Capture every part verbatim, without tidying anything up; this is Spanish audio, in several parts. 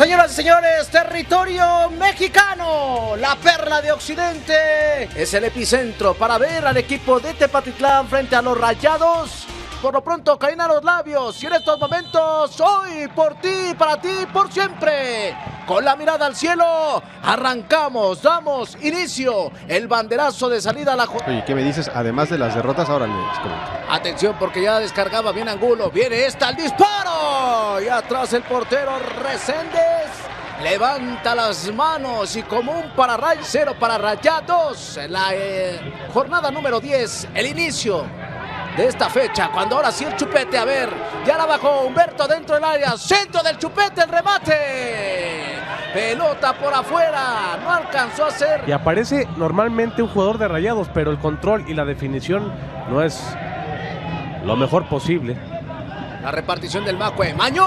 Señoras y señores, territorio mexicano, la perla de Occidente, es el epicentro para ver al equipo de Tepatitlán frente a los Rayados. Por lo pronto caen a los labios y en estos momentos, hoy por ti, para ti, por siempre. Con la mirada al cielo, arrancamos, damos inicio, el banderazo de salida a la... Oye, ¿qué me dices? Además de las derrotas, ahora les comento. Atención porque ya descargaba bien Angulo, viene esta, el disparo. Y atrás el portero Reséndez levanta las manos y como un pararray, cero para Rayados. La eh, jornada número diez, el inicio de esta fecha, cuando ahora sí el Chupete, a ver, ya la bajó Humberto dentro del área, centro del Chupete, el remate, pelota por afuera, no alcanzó a hacer. Y aparece normalmente un jugador de Rayados, pero el control y la definición no es lo mejor posible. La repartición del Macue, Mañón,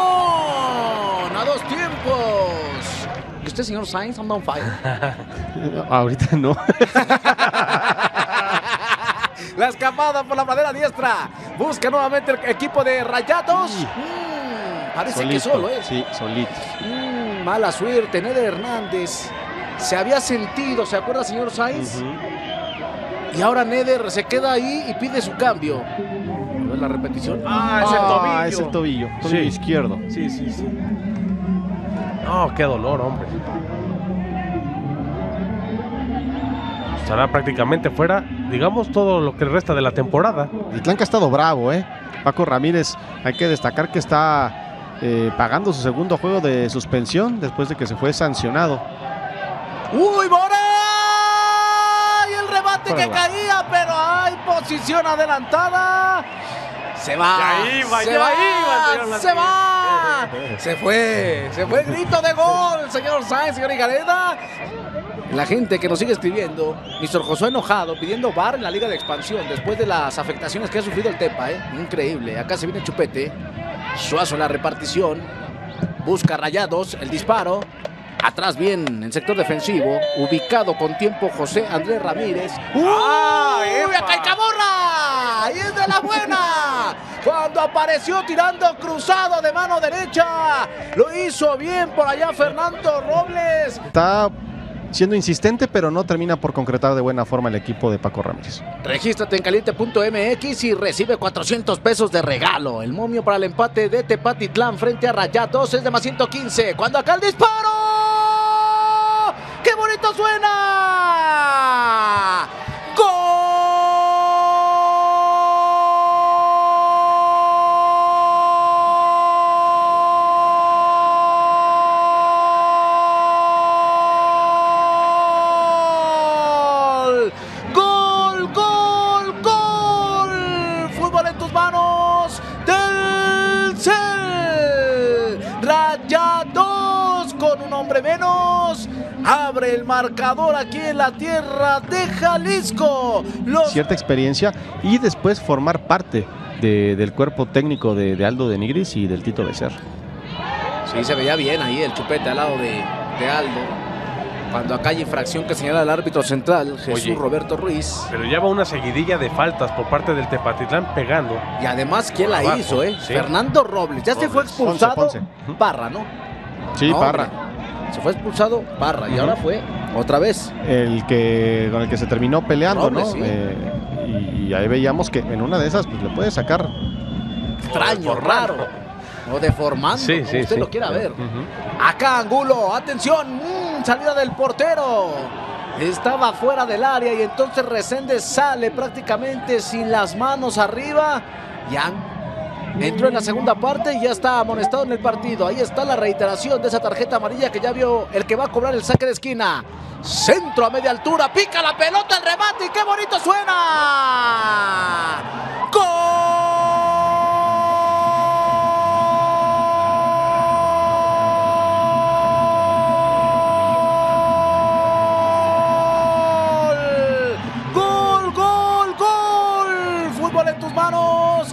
a dos tiempos. ¿Y usted, señor Sainz, anda on fire? Ahorita no. La escapada por la madera diestra. Busca nuevamente el equipo de Rayados. Mm, parece solito, que solo es. Sí, solito. Mm, mala suerte. Neder Hernández se había sentido, ¿se acuerda, señor Sainz? Uh-huh. Y ahora Neder se queda ahí y pide su cambio. ¿No es la repetición? Ah, es el tobillo. Ah, es el tobillo. Tobillo sí. izquierdo. Sí, sí, sí. No, qué dolor, hombre. Estará prácticamente fuera, digamos, todo lo que resta de la temporada. El Clanca ha estado bravo, ¿eh? Paco Ramírez, hay que destacar que está eh, pagando su segundo juego de suspensión después de que se fue sancionado. ¡Uy, Mora! Y el remate Fuera que va. caía, pero hay posición adelantada. Se va, ya iba, se ya va, iba, se va. Se fue, se fue el grito de gol, señor Sainz, señor Higareda. La gente que nos sigue escribiendo, mister Josué enojado, pidiendo V A R en la Liga de Expansión después de las afectaciones que ha sufrido el Tepa, ¿eh? Increíble. Acá se viene Chupete. Suazo en la repartición. Busca Rayados, el disparo. Atrás bien en sector defensivo. Ubicado con tiempo José Andrés Ramírez. ¡Uy! ¡Ah, ¡Acá hay Camorra! ¡Y es de la buena! Cuando apareció tirando cruzado de mano derecha. Lo hizo bien por allá Fernando Robles. Está siendo insistente, pero no termina por concretar de buena forma el equipo de Paco Ramírez. Regístrate en caliente punto m x y recibe cuatrocientos pesos de regalo. El momio para el empate de Tepatitlán frente a Rayados es de más ciento quince. Cuando acá el disparo. ¡Qué bonito suena! ¡Gol! Menos abre el marcador aquí en la tierra de Jalisco. Los... Cierta experiencia y después formar parte de, del cuerpo técnico de, de Aldo de Nigris y del Tito Becerra. Sí, se veía bien ahí el Chupete al lado de, de Aldo. Cuando acá hay infracción que señala el árbitro central, Jesús Oye, Roberto Ruiz. Pero lleva una seguidilla de faltas por parte del Tepatitlán pegando. Y además, ¿quién la abajo, hizo? Eh? Sí. Fernando Robles. Ya Robles. Se fue expulsado. Ponce, Ponce. Parra, ¿no? Sí, no, Parra. Hombre. Se fue expulsado Parra y uh-huh. ahora fue otra vez. El que con el que se terminó peleando, Robles, ¿no? Sí. Eh, y, y ahí veíamos que en una de esas pues, le puede sacar. Extraño, raro. O deformando, sí, como sí, usted sí. lo quiera ver. Uh-huh. Acá Angulo, atención, mmm, salida del portero. Estaba fuera del área y entonces Reséndez sale prácticamente sin las manos arriba. Ya entró en la segunda parte y ya está amonestado en el partido. Ahí está la reiteración de esa tarjeta amarilla que ya vio el que va a cobrar el saque de esquina. Centro a media altura, pica la pelota, el remate y qué bonito suena. ¡Gol! ¡Gol, gol, gol! Fútbol en tus manos.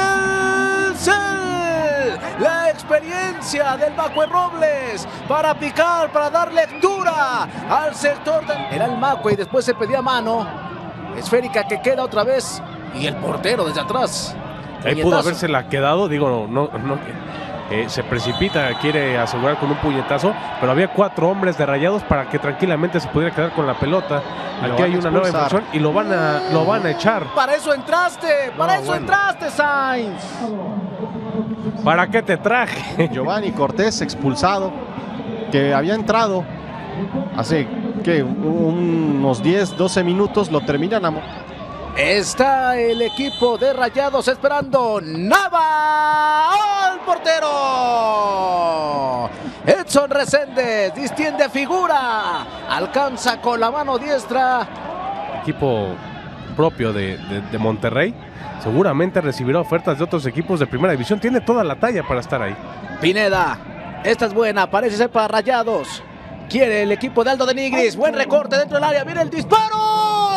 La experiencia del Macue Robles para picar, para dar lectura al sector del... Era el Macue y después se pedía mano. Esférica que queda otra vez y el portero desde atrás. Ahí pudo habérsela quedado, digo, no, no, no, eh, se precipita, quiere asegurar con un puñetazo, pero había cuatro hombres de Rayados para que tranquilamente se pudiera quedar con la pelota. Aquí hay una nueva infracción y lo van a, lo van a echar. Para eso entraste, para No, eso bueno. entraste, Sainz. ¿Para qué te traje? Giovanni Cortés expulsado, que había entrado hace ¿qué? unos diez, doce minutos, lo terminan a... Está el equipo de Rayados esperando. Nava al portero. Edson Reséndez distiende figura. Alcanza con la mano diestra. Equipo propio de, de, de Monterrey. Seguramente recibirá ofertas de otros equipos de primera división. Tiene toda la talla para estar ahí. Pineda. Esta es buena. Parece ser para Rayados. Quiere el equipo de Aldo de Nigris. Buen recorte dentro del área. Viene el disparo.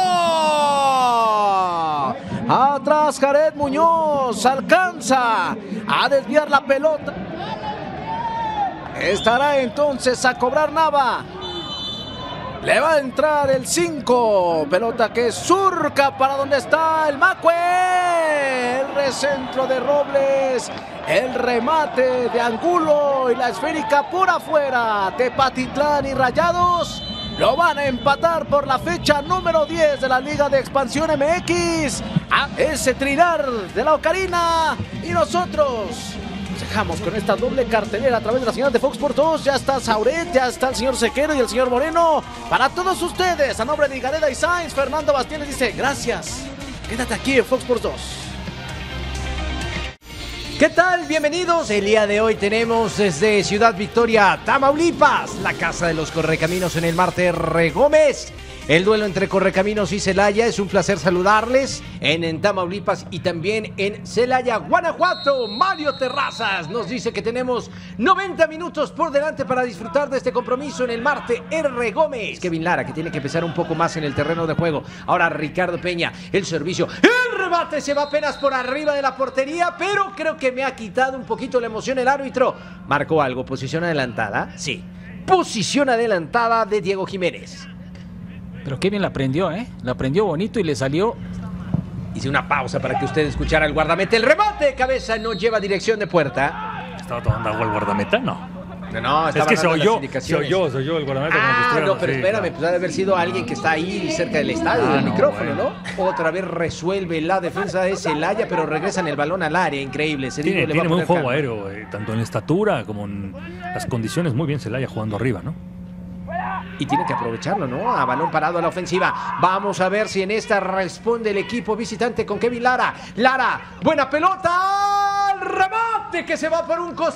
Atrás Jared Muñoz. Alcanza a desviar la pelota. Estará entonces a cobrar Nava. Le va a entrar el cinco. Pelota que surca para donde está el Macue. El recentro de Robles. El remate de Angulo. Y la esférica por afuera. Tepatitlán y Rayados lo van a empatar por la fecha número diez de la Liga de Expansión M X. A ese trinar de la Ocarina. Y nosotros nos dejamos con esta doble cartelera a través de la señal de Fox Sports dos. Ya está Sauret, ya está el señor Sequero y el señor Moreno. Para todos ustedes, a nombre de Higareda y Sainz, Fernando Bastián les dice gracias. Quédate aquí en Fox Sports dos. ¿Qué tal? Bienvenidos. El día de hoy tenemos desde Ciudad Victoria, Tamaulipas, la casa de los Correcaminos en el Marte R. Gómez. El duelo entre Correcaminos y Celaya. Es un placer saludarles en, en Tamaulipas y también en Celaya, Guanajuato. Mario Terrazas nos dice que tenemos noventa minutos por delante para disfrutar de este compromiso en el Marte R. Gómez. Kevin Lara, que tiene que empezar un poco más en el terreno de juego. Ahora Ricardo Peña, el servicio. El remate se va apenas por arriba de la portería, pero creo que me ha quitado un poquito la emoción el árbitro. ¿Marcó algo? ¿Posición adelantada? Sí. Posición adelantada de Diego Jiménez. Pero qué bien la prendió, ¿eh? La prendió bonito y le salió. Hice una pausa para que usted escuchara el guardameta. El remate de cabeza no lleva dirección de puerta. ¿Estaba tomando agua el guardameta? No. No, no, Es que se dando las oyó, se indicaciones. oyó, se oyó el guardameta. como que Ah, estuviera- no, pero sí, espérame, claro. pues ha de haber sido alguien que está ahí cerca del estadio, Ah, del no, micrófono, bueno. ¿no? Otra vez resuelve la defensa de Celaya, pero regresan el balón al área. Increíble. Cedillo Tiene, le va tiene a buen poner juego calma. aéreo, eh, tanto en la estatura como en las condiciones. Muy bien Celaya jugando arriba, ¿no? Y tiene que aprovecharlo, ¿no? A balón parado a la ofensiva. Vamos a ver si en esta responde el equipo visitante con Kevin Lara. Lara, buena pelota. ¡Al remate que se va por un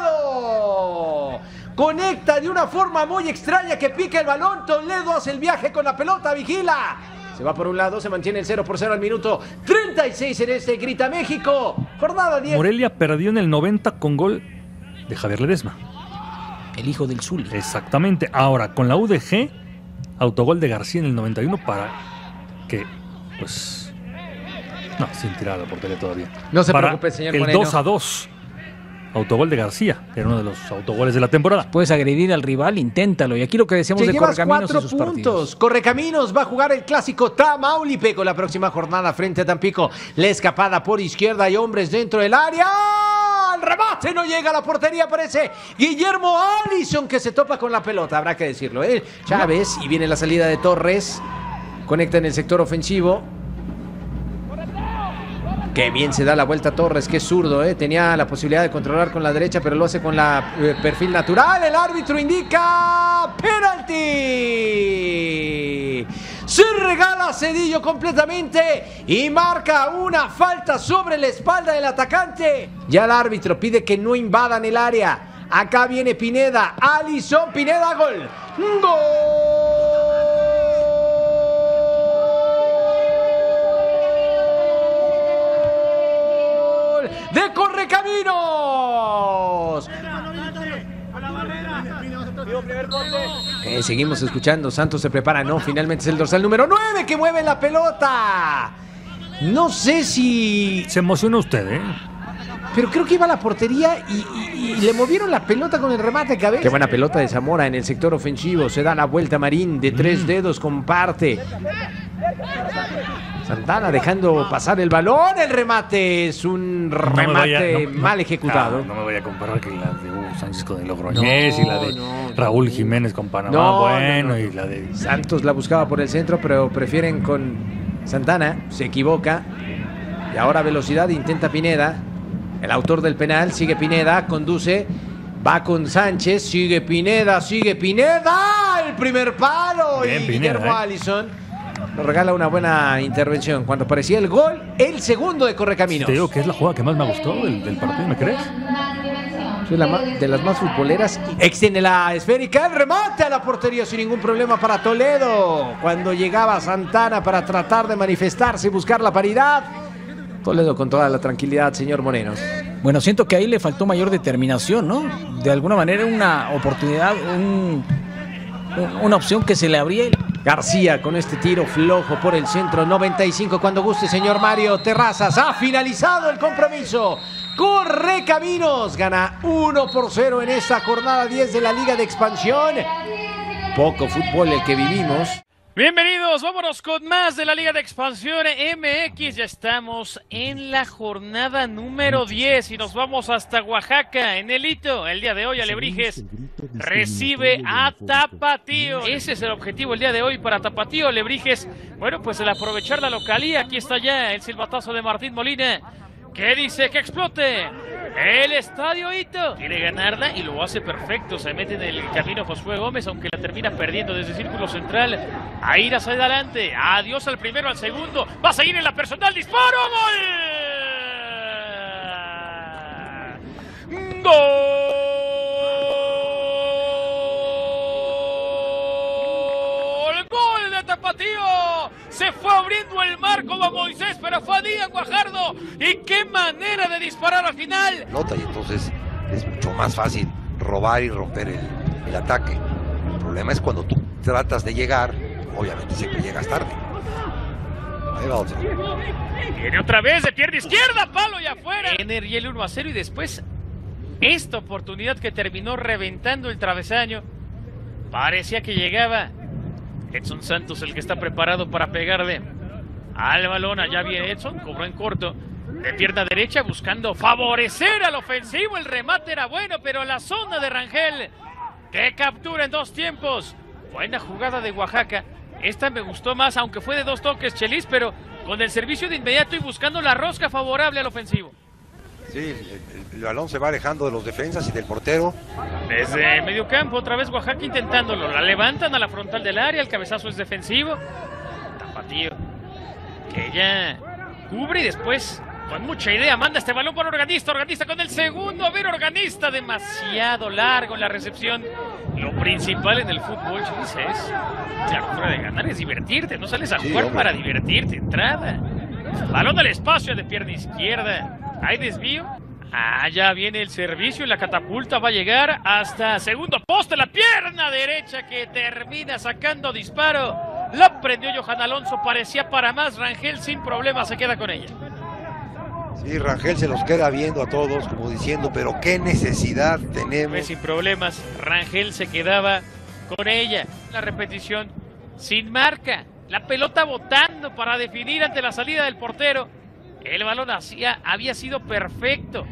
costado! Conecta de una forma muy extraña que pica el balón. Toledo hace el viaje con la pelota. Vigila. Se va por un lado, se mantiene el cero por cero al minuto treinta y seis en este Grita México. Jornada diez. Morelia perdió en el noventa con gol de Javier Ledesma. El hijo del Zuli. Exactamente. Ahora, con la U D G, autogol de García en el noventa y uno para que, pues... No, sin tirar a la portería todavía. No se para preocupe, señor el Moreno. dos a dos. Autogol de García, que era uno de los autogoles de la temporada. Puedes agredir al rival, inténtalo. Y aquí lo que decíamos Te de llevas Correcaminos cuatro y sus puntos. partidos. Correcaminos va a jugar el clásico Tamaulipeco la próxima jornada frente a Tampico. La escapada por izquierda y hombres dentro del área. El remate no llega a la portería. Aparece Guillermo Allison que se topa con la pelota. Habrá que decirlo, ¿eh? Chávez y viene la salida de Torres. Conecta en el sector ofensivo. Qué bien se da la vuelta Torres, que es zurdo, ¿eh? Tenía la posibilidad de controlar con la derecha, pero lo hace con la eh, perfil natural. El árbitro indica penalti. Se regala Cedillo completamente y marca una falta sobre la espalda del atacante. Ya el árbitro pide que no invadan el área. Acá viene Pineda. Allison, Pineda, gol. ¡Gol! ¡De Correcaminos! Eh, seguimos escuchando. Santos se prepara. No, finalmente es el dorsal número nueve que mueve la pelota. No sé si... Se emociona usted, ¿eh? Pero creo que iba a la portería y, y- y le movieron la pelota con el remate de cabeza. Qué buena pelota de Zamora en el sector ofensivo. Se da la vuelta Marín de tres dedos, comparte. Santana dejando pasar el balón. El remate es un remate no vaya, no, mal no, ejecutado. No, no me voy a comparar que la de Hugo Sánchez con el Logroñés No, y la de no, Raúl no. Jiménez con Panamá. No, bueno, no, no, y no. la de... Santos la buscaba por el centro, pero prefieren con Santana. Se equivoca. Y ahora velocidad, intenta Pineda. El autor del penal, sigue Pineda, conduce. Va con Sánchez, sigue Pineda, sigue Pineda. El primer palo. Bien, y Pineda, Guillermo ¿eh? Allison nos regala una buena intervención. Cuando parecía el gol, el segundo de Correcaminos. Te digo que es la jugada que más me gustó del, del partido, ¿me crees? Es la ma- de las más futboleras. Extiende la esférica, el remate a la portería sin ningún problema para Toledo. Cuando llegaba Santana para tratar de manifestarse y buscar la paridad. Toledo con toda la tranquilidad, señor Morenos. Bueno, siento que ahí le faltó mayor determinación, ¿no? De alguna manera una oportunidad, un, un- una opción que se le abría. García con este tiro flojo por el centro, noventa y cinco. Cuando guste, señor Mario Terrazas. Ha finalizado el compromiso. Correcaminos gana uno por cero en esta jornada diez de la Liga de Expansión. Poco fútbol el que vivimos. Bienvenidos, vámonos con más de la Liga de Expansión M X. Ya estamos en la jornada número diez y nos vamos hasta Oaxaca, en el hito. El día de hoy Alebrijes recibe a Tapatío. Ese es el objetivo el día de hoy para Tapatío. Alebrijes, bueno, pues el aprovechar la localía. Aquí está ya el silbatazo de Martín Molina, que dice que explote el Estadio Hito. Quiere ganarla y lo hace perfecto. Se mete en el camino Josué Gómez, aunque la termina perdiendo desde el círculo central. A ir hacia adelante. Adiós al primero, al segundo. Va a seguir en la personal. ¡Disparo! ¡Gol! ¡Gol! ¡Gol de Tapatío! Se fue abriendo el marco a Moisés, pero fue a Díaz Guajardo. Y qué manera de disparar al final. Pelota, y entonces es mucho más fácil robar y romper el, el ataque. El problema es cuando tú tratas de llegar, obviamente siempre llegas tarde. Ahí va otro. Viene otra vez de pierna izquierda, palo y afuera. Ener y el uno a cero y después esta oportunidad que terminó reventando el travesaño. Parecía que llegaba Edson Santos, el que está preparado para pegarle al balón. Allá viene Edson, cobró en corto de pierna derecha buscando favorecer al ofensivo. El remate era bueno, pero la zona de Rangel, que captura en dos tiempos. Buena jugada de Oaxaca. Esta me gustó más, aunque fue de dos toques, Chelis, pero con el servicio de inmediato y buscando la rosca favorable al ofensivo. Sí, el, el, el balón se va alejando de los defensas y del portero. Desde medio campo, otra vez Oaxaca intentándolo. La levantan a la frontal del área, el cabezazo es defensivo. Tapatío, que ya cubre y después, con mucha idea, manda este balón para Organista. Organista con el segundo. A ver, Organista, demasiado largo en la recepción. Lo principal en el fútbol, Chelis, es la cultura de ganar, es divertirte. No sales a Sí, jugar hombre. para divertirte. Entrada. Balón al espacio de pierna izquierda. Hay desvío. Ah, ya viene el servicio y la catapulta va a llegar hasta segundo poste. La pierna derecha que termina sacando disparo. La prendió Johan Alonso. Parecía para más. Rangel sin problema se queda con ella. Sí, Rangel se los queda viendo a todos, como diciendo, pero qué necesidad Fue tenemos. sin problemas. Rangel se quedaba con ella. La repetición sin marca. La pelota botando para definir ante la salida del portero. El balón hacía, había sido perfecto.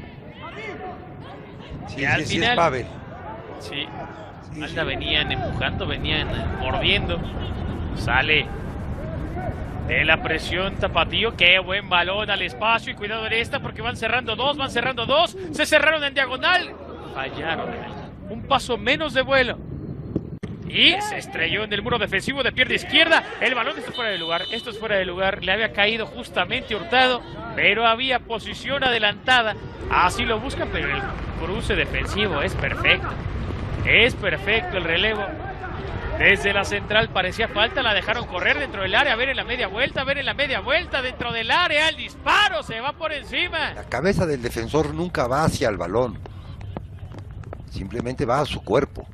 Sí, y al sí, sí, final- es Pavel. Sí, Sí, Alda sí. venían empujando, venían mordiendo. Sale de la presión Tapatío. Qué buen balón al espacio. Y cuidado en esta porque van cerrando dos, van cerrando dos. Se cerraron en diagonal. Fallaron. Un paso menos de vuelo. Y se estrelló en el muro defensivo de pierna izquierda. El balón está fuera de lugar. Esto es fuera de lugar. Le había caído justamente Hurtado, pero había posición adelantada. Así lo buscan, pero el cruce defensivo es perfecto. Es perfecto el relevo. Desde la central parecía falta. La dejaron correr dentro del área. A ver en la media vuelta. A ver en la media vuelta. Dentro del área. El disparo se va por encima. La cabeza del defensor nunca va hacia el balón. Simplemente va a su cuerpo.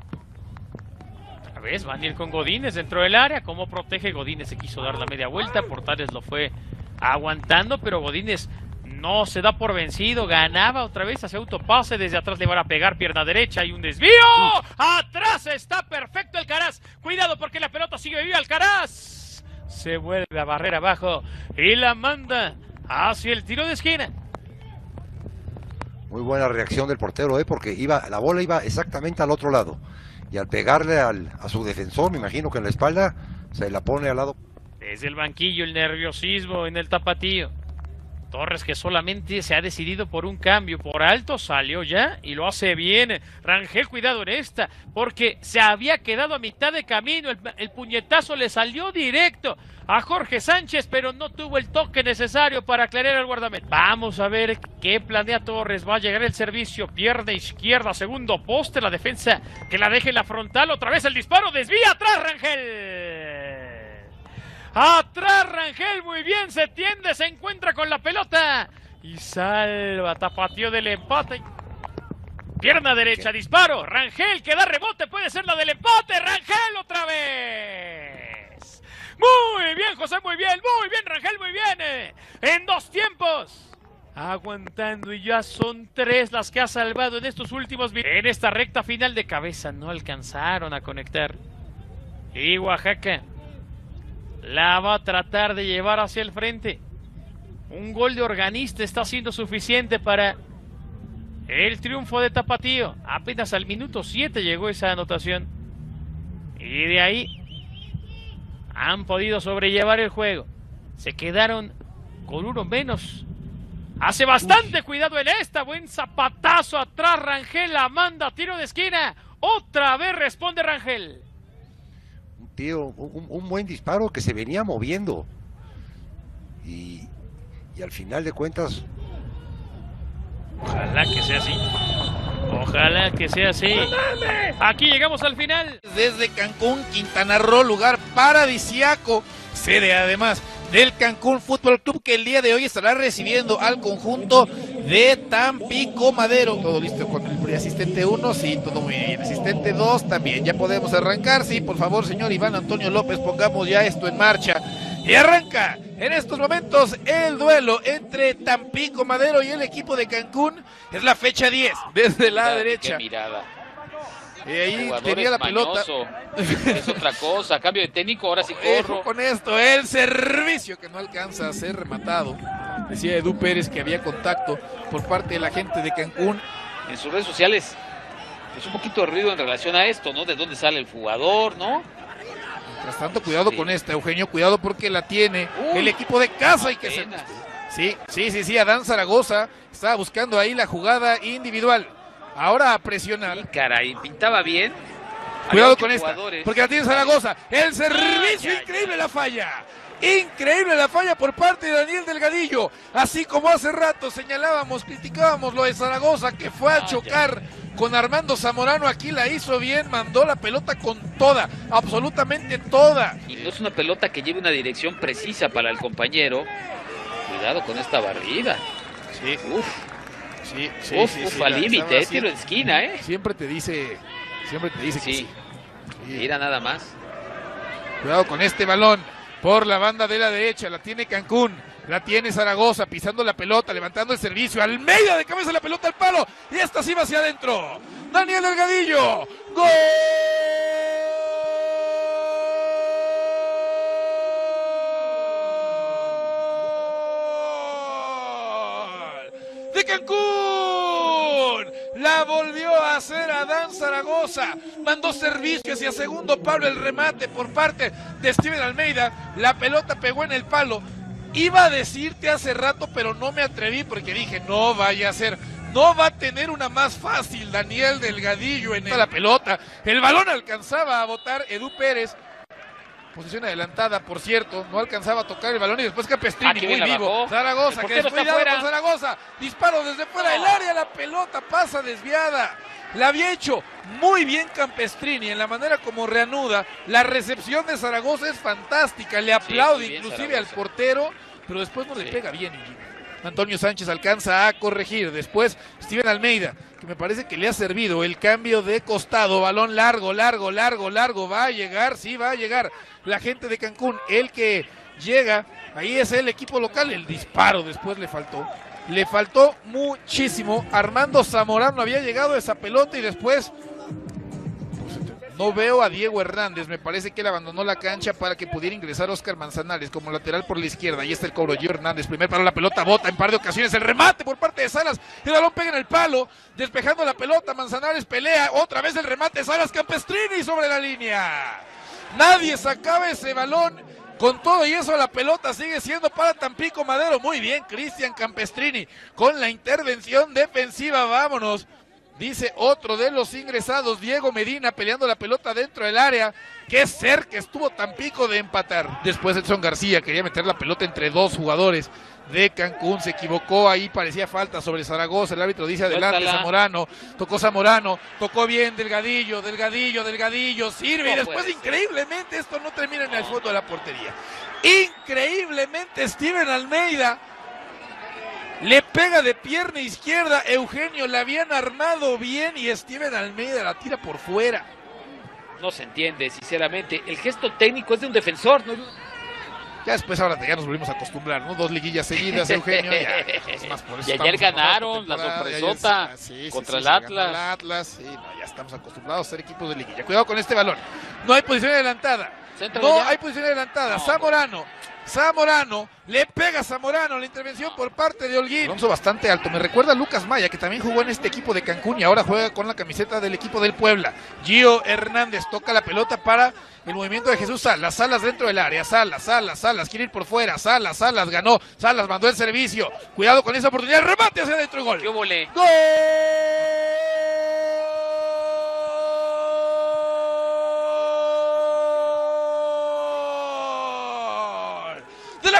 Otra vez Daniel con Godínez dentro del área. ¿Cómo protege? Godínez se quiso dar la media vuelta. Portales lo fue aguantando, pero Godínez no se da por vencido. Ganaba otra vez, hace autopase. Desde atrás le van a pegar pierna derecha y un desvío. Atrás está perfecto Alcaraz. Cuidado porque la pelota sigue viva. Alcaraz Se vuelve a barrer abajo y la manda hacia el tiro de esquina. Muy buena reacción del portero, ¿eh? Porque iba, la bola iba exactamente al otro lado. Y al pegarle al, a su defensor, me imagino que en la espalda, se la pone al lado. Desde el banquillo el nerviosismo en el tapatío. Torres, que solamente se ha decidido por un cambio, por alto salió ya y lo hace bien. Rangel, cuidado en esta, porque se había quedado a mitad de camino, el, el puñetazo le salió directo a Jorge Sánchez, pero no tuvo el toque necesario para aclarar al guardameta. Vamos a ver qué planea Torres. Va a llegar el servicio, pierna izquierda, segundo poste, la defensa que la deje en la frontal, otra vez el disparo, desvía atrás Rangel. Atrás Rangel, muy bien, se tiende, se encuentra con la pelota y salva, tapatío del empate. Pierna derecha, disparo, Rangel que da rebote, puede ser la del empate, Rangel otra vez. Muy bien, José, muy bien, muy bien, Rangel, muy bien. En dos tiempos, aguantando, y ya son tres las que ha salvado en estos últimos minutos. En esta recta final de cabeza no alcanzaron a conectar. Y Oaxaca la va a tratar de llevar hacia el frente. Un gol de Organista está siendo suficiente para el triunfo de Tapatío. Apenas al minuto siete llegó esa anotación. Y de ahí han podido sobrellevar el juego. Se quedaron con uno menos. Hace bastante Uy. cuidado en esta. Buen zapatazo atrás. Rangel la manda, tiro de esquina. Otra vez responde Rangel. Tío, un, un buen disparo que se venía moviendo y, y al final de cuentas, ojalá que sea así, ojalá que sea así. Aquí llegamos al final. Desde Cancún, Quintana Roo, lugar paradisiaco, sede además del Cancún Fútbol Club, que el día de hoy estará recibiendo al conjunto de Tampico Madero. Todo listo con el asistente uno, sí, todo muy bien. Asistente dos también, ya podemos arrancar, sí, por favor, señor Iván Antonio López, pongamos ya esto en marcha. Y arranca en estos momentos el duelo entre Tampico Madero y el equipo de Cancún. Es la fecha diez, desde la Mira, derecha. Qué mirada. Y ahí tenía la pelota. Es otra cosa, cambio de técnico, ahora sí corro. Ojo con esto, el servicio que no alcanza a ser rematado. Decía Edu Pérez que había contacto por parte de la gente de Cancún. En sus redes sociales, pues un poquito de ruido en relación a esto, ¿no? De dónde sale el jugador, ¿no? Mientras tanto, cuidado sí. con esta, Eugenio, cuidado porque la tiene Uy, el equipo de casa y que se... Sí, sí, sí, sí, Adán Zaragoza estaba buscando ahí la jugada individual. Ahora a presionar. Sí, caray, pintaba bien. Cuidado con esta, porque la tiene Zaragoza. El servicio, increíble la falla. Increíble la falla por parte de Daniel Delgadillo. Así como hace rato señalábamos, criticábamos lo de Zaragoza, que fue a chocar con Armando Zamorano. Aquí la hizo bien, mandó la pelota con toda, absolutamente toda. Y no es una pelota que lleve una dirección precisa para el compañero. Cuidado con esta barrida. Sí. Uf. Sí, sí, uf, sí, uf, sí, al límite, eh, tiro de esquina, ¿eh? Siempre te dice, siempre te dice sí. que sí. sí. Mira nada más. Cuidado con este balón por la banda de la derecha, la tiene Cancún, la tiene Zaragoza, pisando la pelota, levantando el servicio, Almeida de cabeza la pelota al palo, y esta sí va hacia adentro. Daniel Delgadillo, ¡gol! ¡De Cancún! La volvió a hacer Adán Zaragoza. Mandó servicio hacia segundo palo, el remate por parte de Steven Almeida. La pelota pegó en el palo. Iba a decirte hace rato, pero no me atreví porque dije, no vaya a ser. No va a tener una más fácil Daniel Delgadillo en la pelota. El balón alcanzaba a botar Edu Pérez. Posición adelantada, por cierto, no alcanzaba a tocar el balón y después Campestrini, muy vivo. Zaragoza, que descuidado con Zaragoza, disparo desde fuera del área, la pelota pasa desviada. La había hecho muy bien Campestrini en la manera como reanuda. La recepción de Zaragoza es fantástica, le aplaude sí, inclusive al portero, pero después no sí. le pega bien. Antonio Sánchez alcanza a corregir, después Steven Almeida, que me parece que le ha servido el cambio de costado, balón largo, largo, largo, largo, va a llegar, sí va a llegar la gente de Cancún, el que llega, ahí es el equipo local, el disparo después le faltó, le faltó muchísimo. Armando Zamorano había llegado a esa pelota y después pues, No veo a Diego Hernández, me parece que él abandonó la cancha para que pudiera ingresar Oscar Manzanares como lateral por la izquierda. Ahí está el cobro, Gio Hernández, primer palo, la pelota bota en par de ocasiones, el remate por parte de Salas, el balón pega en el palo, despejando la pelota, Manzanares pelea, otra vez el remate, Salas, Campestrini sobre la línea. Nadie sacaba ese balón. Con todo y eso la pelota sigue siendo para Tampico Madero. Muy bien, Cristian Campestrini con la intervención defensiva. Vámonos, dice otro de los ingresados, Diego Medina, peleando la pelota dentro del área. Qué cerca estuvo Tampico de empatar. Después Edson García quería meter la pelota entre dos jugadores de Cancún, se equivocó, ahí parecía falta sobre Zaragoza, el árbitro dice adelante. Suéltala. Zamorano, tocó Zamorano, tocó bien Delgadillo, Delgadillo, Delgadillo, sirve, no, y después increíblemente esto no termina en el fondo de la portería. Increíblemente Steven Almeida le pega de pierna izquierda, Eugenio la habían armado bien y Steven Almeida la tira por fuera. No se entiende, sinceramente, el gesto técnico es de un defensor, ¿no? Ya después ahora ya nos volvimos a acostumbrar, ¿no? Dos liguillas seguidas, Eugenio. Ya, es más, por eso y ayer ganaron la sorpresota sí, sí, contra sí, el Atlas. El Atlas, sí, no, ya estamos acostumbrados a ser equipos de liguilla. Cuidado con este balón. No hay posición adelantada. No ya. hay posición adelantada. No, Zamorano. Zamorano, le pega Zamorano, la intervención por parte de Holguín. Alonso bastante alto, me recuerda a Lucas Maya, que también jugó en este equipo de Cancún y ahora juega con la camiseta del equipo del Puebla. Gio Hernández toca la pelota para el movimiento de Jesús Salas, Salas dentro del área, Salas, Salas, Salas, quiere ir por fuera, Salas, Salas ganó, Salas mandó el servicio, cuidado con esa oportunidad, remate hacia adentro y gol. ¡Qué volé! ¡Gol! ¡De la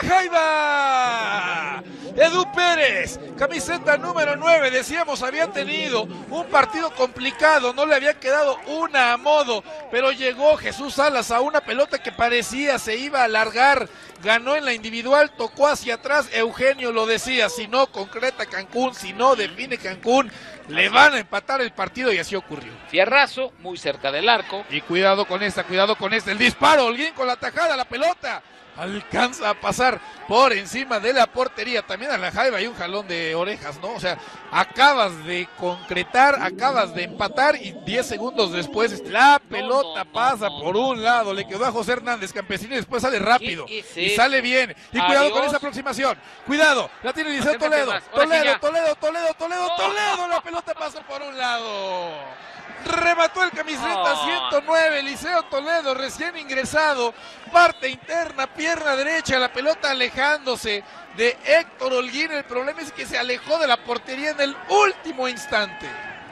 Jaiba! Edu Pérez, camiseta número nueve, decíamos había tenido un partido complicado, no le había quedado una a modo, pero llegó Jesús Salas a una pelota que parecía se iba a alargar, ganó en la individual, tocó hacia atrás, Eugenio lo decía, si no concreta Cancún, si no define Cancún, le van a empatar el partido y así ocurrió. Fierrazo, muy cerca del arco. Y cuidado con esta, cuidado con este, el disparo, Holguín con la tajada, la pelota alcanza a pasar por encima de la portería. También a la Jaiba hay un jalón de orejas, ¿no? O sea, acabas de concretar, acabas de empatar y diez segundos después la pelota pasa por un lado, le quedó a José Hernández, Campesino, y después sale rápido y sale bien. Y cuidado con esa aproximación, cuidado, la tiene Liceo Toledo, Toledo, Toledo, Toledo, Toledo, Toledo, la pelota pasa por un lado. Remató el camiseta ciento nueve, Liceo Toledo, recién ingresado, parte interna, pierna derecha, la pelota alejándose de Héctor Holguín. El problema es que se alejó de la portería en el último instante.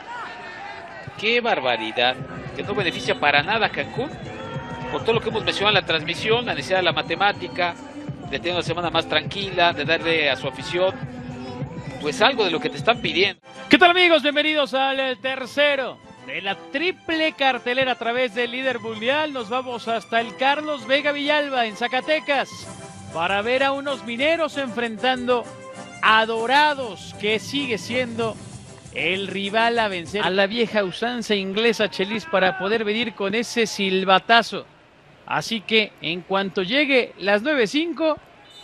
Qué barbaridad, que no beneficia para nada a Cancún, por todo lo que hemos mencionado en la transmisión, la necesidad de la matemática, de tener una semana más tranquila, de darle a su afición pues algo de lo que te están pidiendo. ¿Qué tal, amigos? Bienvenidos al tercero de la triple cartelera a través del líder mundial. Nos vamos hasta el Carlos Vega Villalba en Zacatecas para ver a unos mineros enfrentando a Dorados, que sigue siendo el rival a vencer a la vieja usanza inglesa Chelis para poder venir con ese silbatazo. Así que en cuanto llegue las nueve cinco,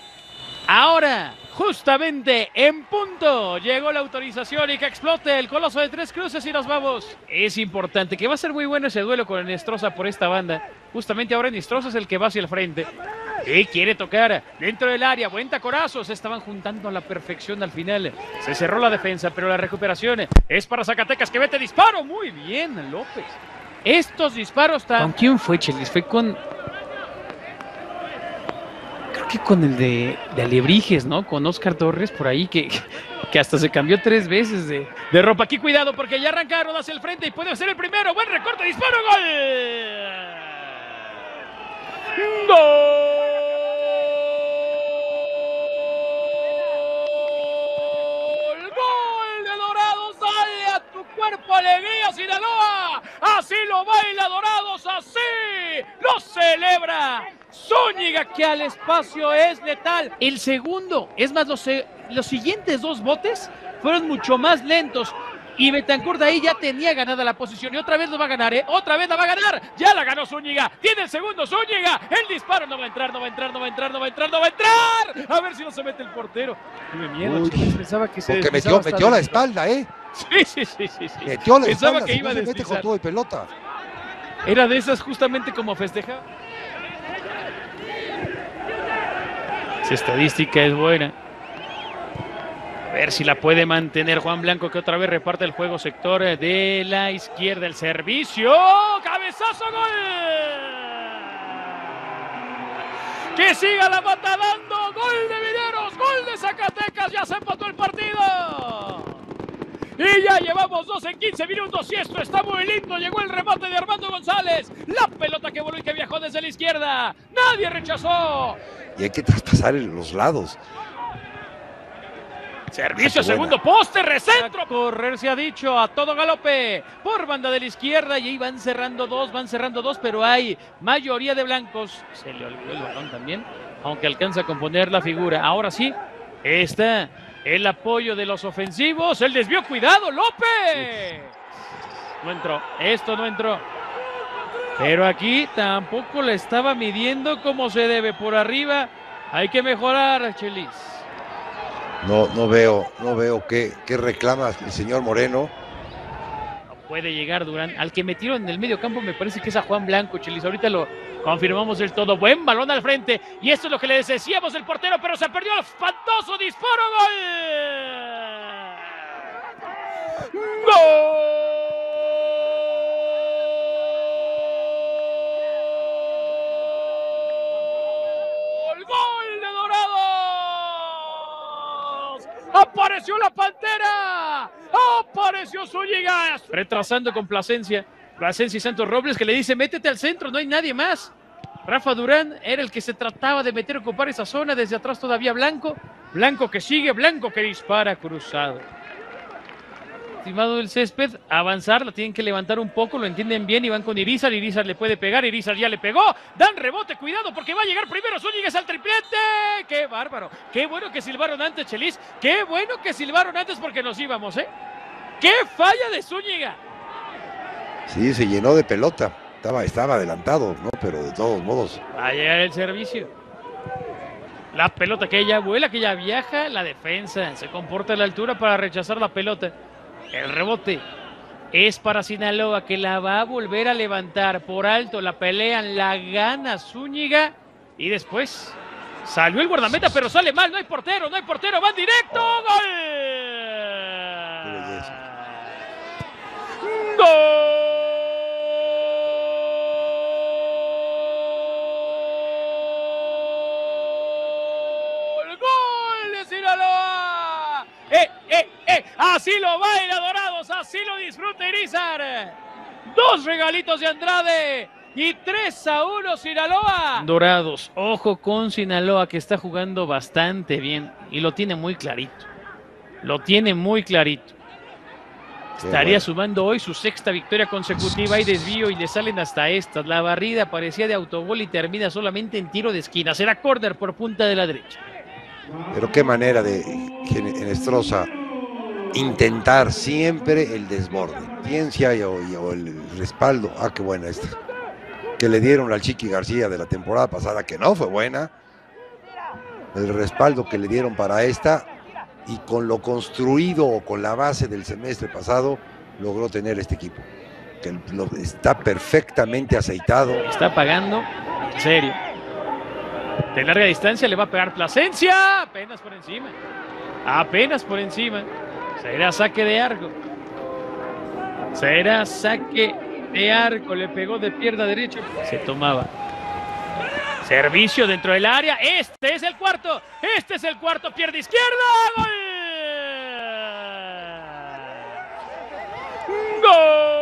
ahora justamente en punto llegó la autorización y que explote el Coloso de Tres Cruces y nos vamos. Es importante, que va a ser muy bueno ese duelo con Enestrosa por esta banda. Justamente ahora Enestrosa es el que va hacia el frente y quiere tocar dentro del área. Buen taconazo, se estaban juntando a la perfección al final. Se cerró la defensa, pero la recuperación es para Zacatecas, que mete disparo. Muy bien, López. Estos disparos tan... ¿Con quién fue, Chelis? Fue con... Creo que con el de, de Alebrijes, ¿no? Con Oscar Torres por ahí, que, que hasta se cambió tres veces de, de ropa. Aquí cuidado, porque ya arrancaron hacia el frente y puede ser el primero. Buen recorte, disparo, gol. ¡Gol! ¡Gol de Dorados! ¡Dale a tu cuerpo alegría, Sinaloa! ¡Así lo baila Dorados! ¡Así lo celebra Zúñiga, que al espacio es letal! El segundo, es más, los, los siguientes dos botes fueron mucho más lentos. Y Betancourt ahí ya tenía ganada la posición. Y otra vez lo va a ganar, ¿eh? Otra vez la va a ganar. Ya la ganó Zúñiga. Tiene el segundo Zúñiga. El disparo no va a entrar, no va a entrar, no va a entrar, no va a entrar, no va a entrar. A ver si no se mete el portero. Tuve miedo, chicos. Pensaba que se Porque metió, metió la espalda, ¿eh? Sí, sí, sí, sí, sí. Metió la Pensaba espalda. que Si iba no a se mete con deslizar. todo y pelota. Era de esas justamente como festejar. Esa estadística es buena. A ver si la puede mantener Juan Blanco, que otra vez reparte el juego sector de la izquierda. El servicio. ¡Cabezazo, gol! ¡Que siga la mata dando! ¡Gol de Mineros! ¡Gol de Zacatecas! ¡Ya se empató el partido! Y ya llevamos dos en quince minutos y esto está muy lindo. Llegó el remate de Armando González. La pelota que voló y que viajó desde la izquierda. Nadie rechazó. Y hay que traspasar en los lados. Servicio a segundo poste, recentro. Correr se ha dicho a todo galope por banda de la izquierda y ahí van cerrando dos, van cerrando dos, pero hay mayoría de blancos. Se le olvidó el balón también, aunque alcanza a componer la figura. Ahora sí, está el apoyo de los ofensivos. El desvío, cuidado, López. No entró, esto no entró. Pero aquí tampoco le estaba midiendo como se debe. Por arriba hay que mejorar, Chelis. No, no veo, no veo qué, qué reclama el señor Moreno. No puede llegar Durán. Al que metieron en el medio campo me parece que es a Juan Blanco, Chelis. Ahorita lo confirmamos del todo. Buen balón al frente. Y esto es lo que le decíamos del portero, pero se perdió el espantoso disparo. ¡Gol! ¡Gol! ¡Apareció la Pantera! ¡Apareció Zúñiga! Retrasando con Plasencia. Plasencia y Santos Robles, que le dice, métete al centro, no hay nadie más. Rafa Durán era el que se trataba de meter a ocupar esa zona. Desde atrás todavía Blanco. Blanco que sigue, Blanco que dispara cruzado. Estimado del césped, avanzar, la tienen que levantar un poco, lo entienden bien y van con Irizar. Irizar le puede pegar, Irizar ya le pegó. Dan rebote, cuidado porque va a llegar primero Zúñiga al triplete. ¡Qué bárbaro! ¡Qué bueno que silbaron antes, Chelis! ¡Qué bueno que silbaron antes porque nos íbamos, eh! ¡Qué falla de Zúñiga! Sí, se llenó de pelota. Estaba, estaba adelantado, ¿no? Pero de todos modos. Va a llegar el servicio. La pelota que ya vuela, que ya viaja. La defensa se comporta a la altura para rechazar la pelota. El rebote es para Sinaloa, que la va a volver a levantar por alto. La pelean, la gana Zúñiga. Y después salió el guardameta, pero sale mal. No hay portero, no hay portero. ¡Van directo! ¡Gol! ¡Gol! ¡Eh, eh, eh! Así lo baila Dorados, así lo disfruta Irizar. Dos regalitos de Andrade y tres a uno Sinaloa. Dorados, ojo con Sinaloa, que está jugando bastante bien y lo tiene muy clarito. Lo tiene muy clarito. Qué Estaría bueno. sumando hoy su sexta victoria consecutiva y desvío y le salen hasta estas. La barrida parecía de autogol y termina solamente en tiro de esquina. Será córner por punta de la derecha. Pero qué manera de Enestrosa intentar siempre el desborde. Ciencia y, o, y, o el respaldo. Ah, qué buena esta. Que le dieron al Chiqui García de la temporada pasada, que no fue buena. El respaldo que le dieron para esta. Y con lo construido o con la base del semestre pasado, logró tener este equipo. Que lo, está perfectamente aceitado. Está pagando, en serio. De larga distancia le va a pegar Plasencia. Apenas por encima. Apenas por encima. Será saque de arco. Será saque de arco. Le pegó de pierna derecha. Se tomaba. Servicio dentro del área. Este es el cuarto. Este es el cuarto. Pierna izquierda. ¡Gol! ¡Gol!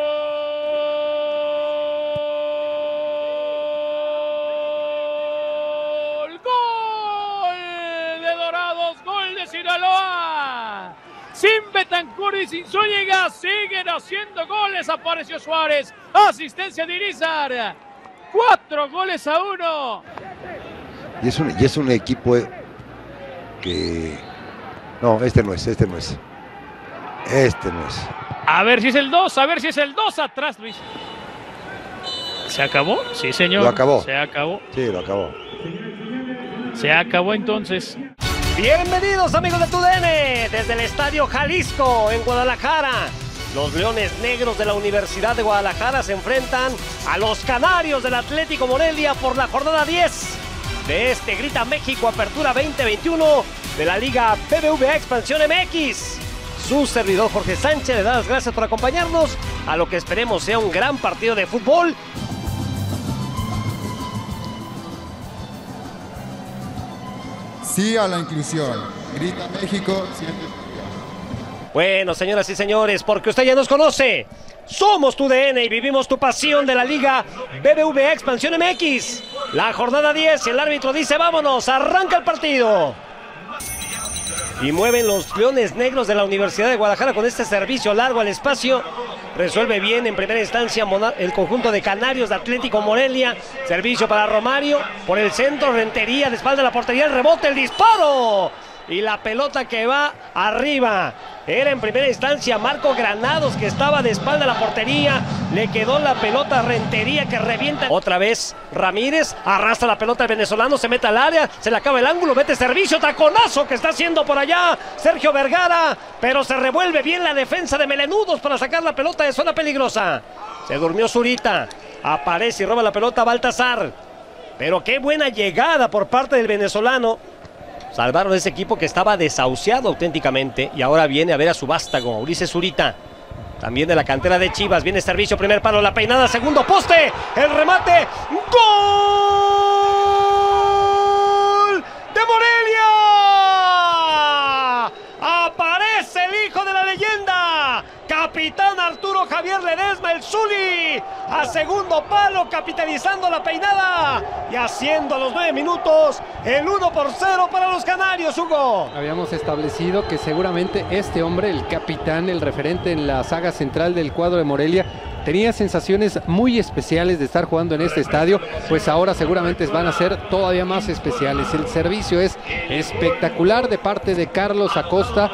Sinaloa, sin Betancur y sin Zúñiga, siguen haciendo goles. Apareció Suárez, asistencia de Irizar, cuatro goles a uno. Y es un, y es un equipo que... No, este no es, este no es. Este no es. A ver si es el dos, a ver si es el dos atrás, Luis. ¿Se acabó? Sí, señor. Lo acabó. Se acabó. Sí, lo acabó. Se acabó entonces. Bienvenidos amigos de TUDN desde el Estadio Jalisco en Guadalajara. Los Leones Negros de la Universidad de Guadalajara se enfrentan a los Canarios del Atlético Morelia por la jornada diez de este Grita México Apertura veinte veintiuno de la Liga B B V A Expansión M X. Su servidor Jorge Sánchez le da las gracias por acompañarnos a lo que esperemos sea un gran partido de fútbol. Sí a la inclusión. Grita México. Siente... Bueno, señoras y señores, porque usted ya nos conoce. Somos tu D N y vivimos tu pasión de la Liga B B V A Expansión M X. La jornada diez y el árbitro dice vámonos, arranca el partido. Y mueven los Leones Negros de la Universidad de Guadalajara con este servicio largo al espacio. Resuelve bien en primera instancia el conjunto de Canarios de Atlético Morelia. Servicio para Romario. Por el centro, Rentería de espalda a la portería. El rebote, el disparo. Y la pelota que va arriba. Era en primera instancia Marco Granados, que estaba de espalda a la portería. Le quedó la pelota a Rentería, que revienta. Otra vez Ramírez. Arrastra la pelota el venezolano. Se mete al área. Se le acaba el ángulo. Mete servicio. Taconazo que está haciendo por allá Sergio Vergara. Pero se revuelve bien la defensa de Melenudos para sacar la pelota de zona peligrosa. Se durmió Zurita. Aparece y roba la pelota Baltasar. Pero qué buena llegada por parte del venezolano. Salvaron a ese equipo que estaba desahuciado auténticamente. Y ahora viene a ver a su vástago, Ulises Zurita. También de la cantera de Chivas. Viene servicio, primer palo, la peinada, segundo poste. El remate. ¡Gol! ¡De Morelia! Aparece el hijo de la leyenda. Capitán Arturo Javier Ledesma, el Zuli. A segundo palo, capitalizando la peinada. Y haciendo a los nueve minutos el uno por cero para los Canarios, Hugo. Habíamos establecido que seguramente este hombre, el capitán, el referente en la saga central del cuadro de Morelia, tenía sensaciones muy especiales de estar jugando en este estadio, pues ahora seguramente van a ser todavía más especiales. El servicio es espectacular de parte de Carlos Acosta.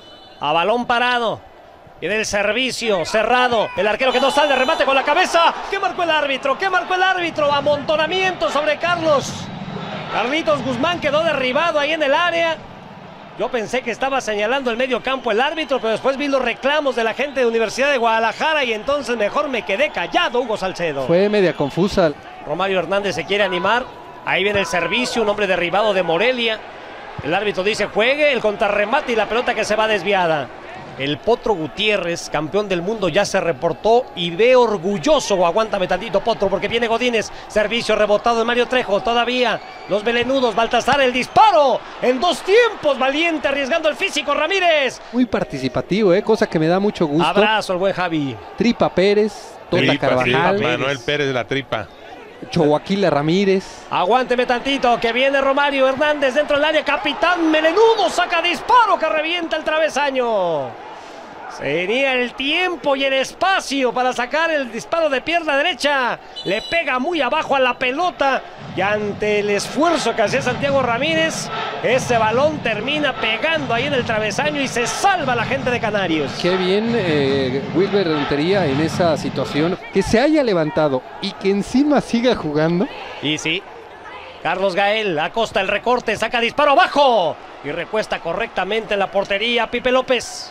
A balón parado. Y del servicio cerrado, el arquero que no sale, remate con la cabeza. ¿Qué marcó el árbitro? ¿Qué marcó el árbitro? Amontonamiento sobre Carlos. Carlitos Guzmán quedó derribado ahí en el área. Yo pensé que estaba señalando el medio campo el árbitro, pero después vi los reclamos de la gente de Universidad de Guadalajara y entonces mejor me quedé callado, Hugo Salcedo. Fue media confusa. Romario Hernández se quiere animar. Ahí viene el servicio, un hombre derribado de Morelia. El árbitro dice juegue, el contrarremate y la pelota que se va desviada. El Potro Gutiérrez, campeón del mundo, ya se reportó y ve orgulloso. Aguántame tantito, Potro, porque viene Godínez. Servicio rebotado de Mario Trejo. Todavía los melenudos. Baltasar, el disparo. En dos tiempos, valiente, arriesgando el físico, Ramírez. Muy participativo, ¿eh? Cosa que me da mucho gusto. Abrazo al buen Javi. Tripa Pérez, Tota tripa, Carvajal. Tripa, Manuel Pérez de la Tripa. Choaquila Ramírez. Aguánteme tantito, que viene Romario Hernández dentro del área. Capitán Melenudo saca disparo que revienta el travesaño. Sería el tiempo y el espacio para sacar el disparo de pierna derecha. Le pega muy abajo a la pelota. Y ante el esfuerzo que hacía Santiago Ramírez, ese balón termina pegando ahí en el travesaño y se salva la gente de Canarios. Qué bien eh, Wilber Rentería en esa situación. Que se haya levantado y que encima siga jugando. Y sí. Carlos Gael, Acosta el recorte, saca disparo abajo. Y recuesta correctamente en la portería Pipe López.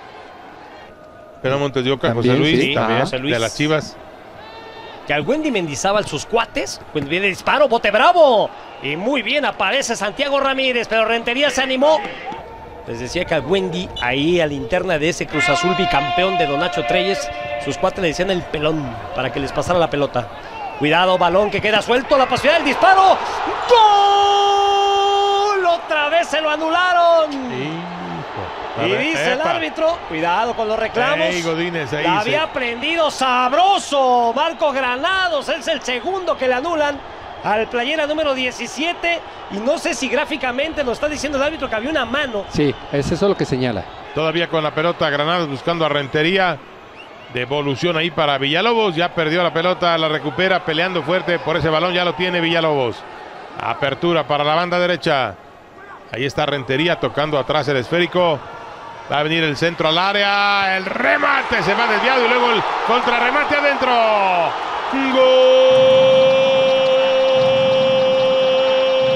Pero Montes de Oca, José Luis, sí, también, José Luis. de las Chivas. Que al Wendy Mendizábal sus cuates, cuando viene el disparo, bote bravo. Y muy bien aparece Santiago Ramírez, pero Rentería se animó. Les decía que al Wendy, ahí a la interna de ese Cruz Azul bicampeón de Don Nacho Treyes, sus cuates le decían el pelón para que les pasara la pelota. Cuidado, balón que queda suelto, la posibilidad del disparo. ¡Gol! Otra vez se lo anularon. Sí. Y ver, dice epa. El árbitro, cuidado con los reclamos. Ey, Godínez, ahí la se... había prendido sabroso Marco Granados, es el segundo que le anulan al playera número diecisiete. Y no sé si gráficamente nos está diciendo el árbitro que había una mano. Sí, es eso lo que señala. Todavía con la pelota Granados buscando a Rentería. Devolución ahí para Villalobos, ya perdió la pelota, la recupera peleando fuerte por ese balón, ya lo tiene Villalobos. Apertura para la banda derecha. Ahí está Rentería tocando atrás el esférico. Va a venir el centro al área. El remate se va desviado y luego el contrarremate adentro.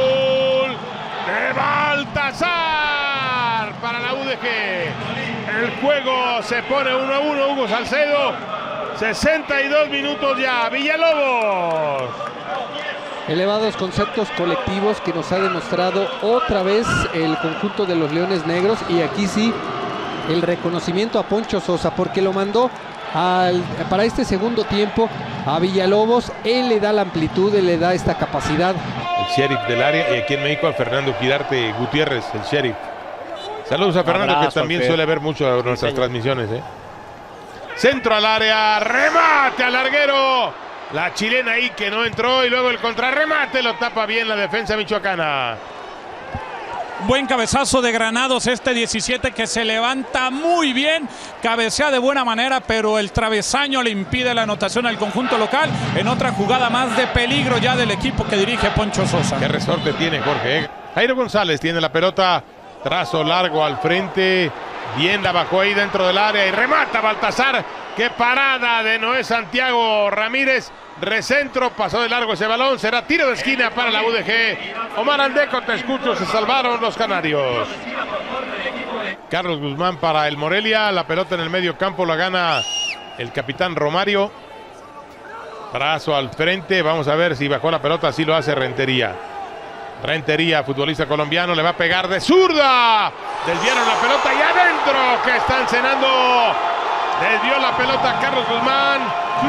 ¡Gol! De Baltasar para la U D G. El juego se pone uno a uno. Hugo Salcedo, sesenta y dos minutos ya. Villalobos. Elevados conceptos colectivos que nos ha demostrado otra vez el conjunto de los Leones Negros, y aquí sí el reconocimiento a Poncho Sosa porque lo mandó al, para este segundo tiempo a Villalobos. Él le da la amplitud, él le da esta capacidad. El sheriff del área, y aquí en México a Fernando Quirarte Gutiérrez, el sheriff. Saludos a Fernando, abrazo, que también Alfred. Suele ver mucho nuestras sí, transmisiones. ¿eh? Centro al área, remate al larguero. La chilena ahí que no entró, y luego el contrarremate lo tapa bien la defensa michoacana. Buen cabezazo de Granados, este diecisiete, que se levanta muy bien, cabecea de buena manera, pero el travesaño le impide la anotación al conjunto local en otra jugada más de peligro ya del equipo que dirige Poncho Sosa. Qué resorte tiene Jorge. ¿eh? Jairo González tiene la pelota, trazo largo al frente, bien la bajó ahí dentro del área y remata Baltasar. Qué parada de Noé Santiago Ramírez. Recentro, pasó de largo ese balón. Será tiro de esquina para la U D G. Omar Aldeco, te escucho. Se salvaron los canarios. Carlos Guzmán para el Morelia. La pelota en el medio campo la gana el capitán Romario. Brazo al frente. Vamos a ver si bajó la pelota. Así lo hace Rentería. Rentería, futbolista colombiano, le va a pegar de zurda. Desviaron la pelota y adentro, que están cenando. Desvió la pelota Carlos Guzmán.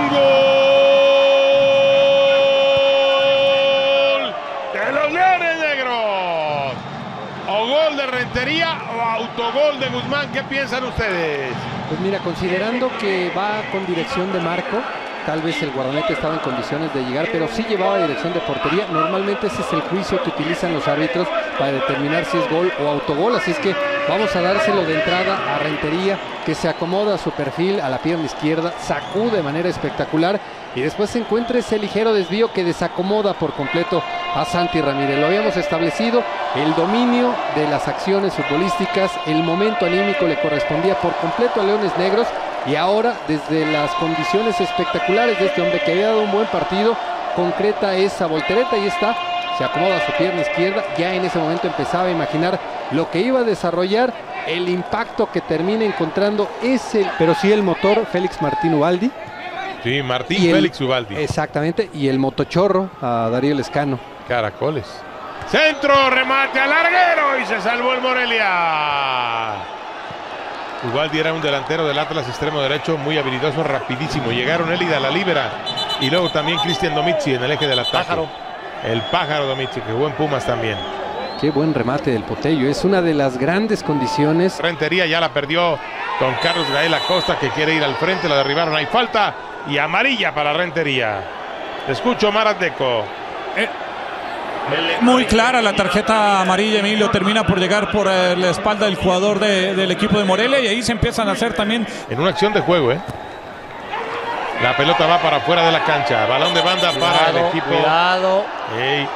¡Gol de los Leones Negros! O gol de Rentería o autogol de Guzmán. ¿Qué piensan ustedes? Pues mira, considerando que va con dirección de marco, tal vez el guardameta estaba en condiciones de llegar, pero sí llevaba dirección de portería. Normalmente ese es el juicio que utilizan los árbitros para determinar si es gol o autogol. Así es que vamos a dárselo de entrada a Rentería, que se acomoda a su perfil, a la pierna izquierda, sacude de manera espectacular y después se encuentra ese ligero desvío que desacomoda por completo a Santi Ramírez. Lo habíamos establecido, el dominio de las acciones futbolísticas, el momento anímico le correspondía por completo a Leones Negros. Y ahora, desde las condiciones espectaculares de este hombre que había dado un buen partido, concreta esa voltereta y está, se acomoda a su pierna izquierda. Ya en ese momento empezaba a imaginar lo que iba a desarrollar, el impacto que termina encontrando es el, pero sí el motor Félix Martín Ubaldi. Sí, Martín el, Félix Ubaldi. Exactamente, y el motochorro a Darío Lescano. Caracoles. Centro, remate al larguero y se salvó el Morelia. Ubaldi era un delantero del Atlas, extremo derecho, muy habilidoso, rapidísimo. Llegaron él y de la libera. Y luego también Cristian Domizzi en el eje del ataque. Pájaro. El pájaro Domizzi, que jugó en Pumas también. Qué buen remate del Potello. Es una de las grandes condiciones. Rentería ya la perdió con Carlos Gael Acosta, que quiere ir al frente. La derribaron. Hay falta y amarilla para Rentería. Te escucho, Marateco. Eh. Muy clara la tarjeta amarilla, Emilio. Termina por llegar por eh, la espalda del jugador de, del equipo de Morelia y ahí se empiezan a hacer también. En una acción de juego, ¿eh? La pelota va para afuera de la cancha. Balón de banda cuidado, para el equipo. Cuidado. Ey.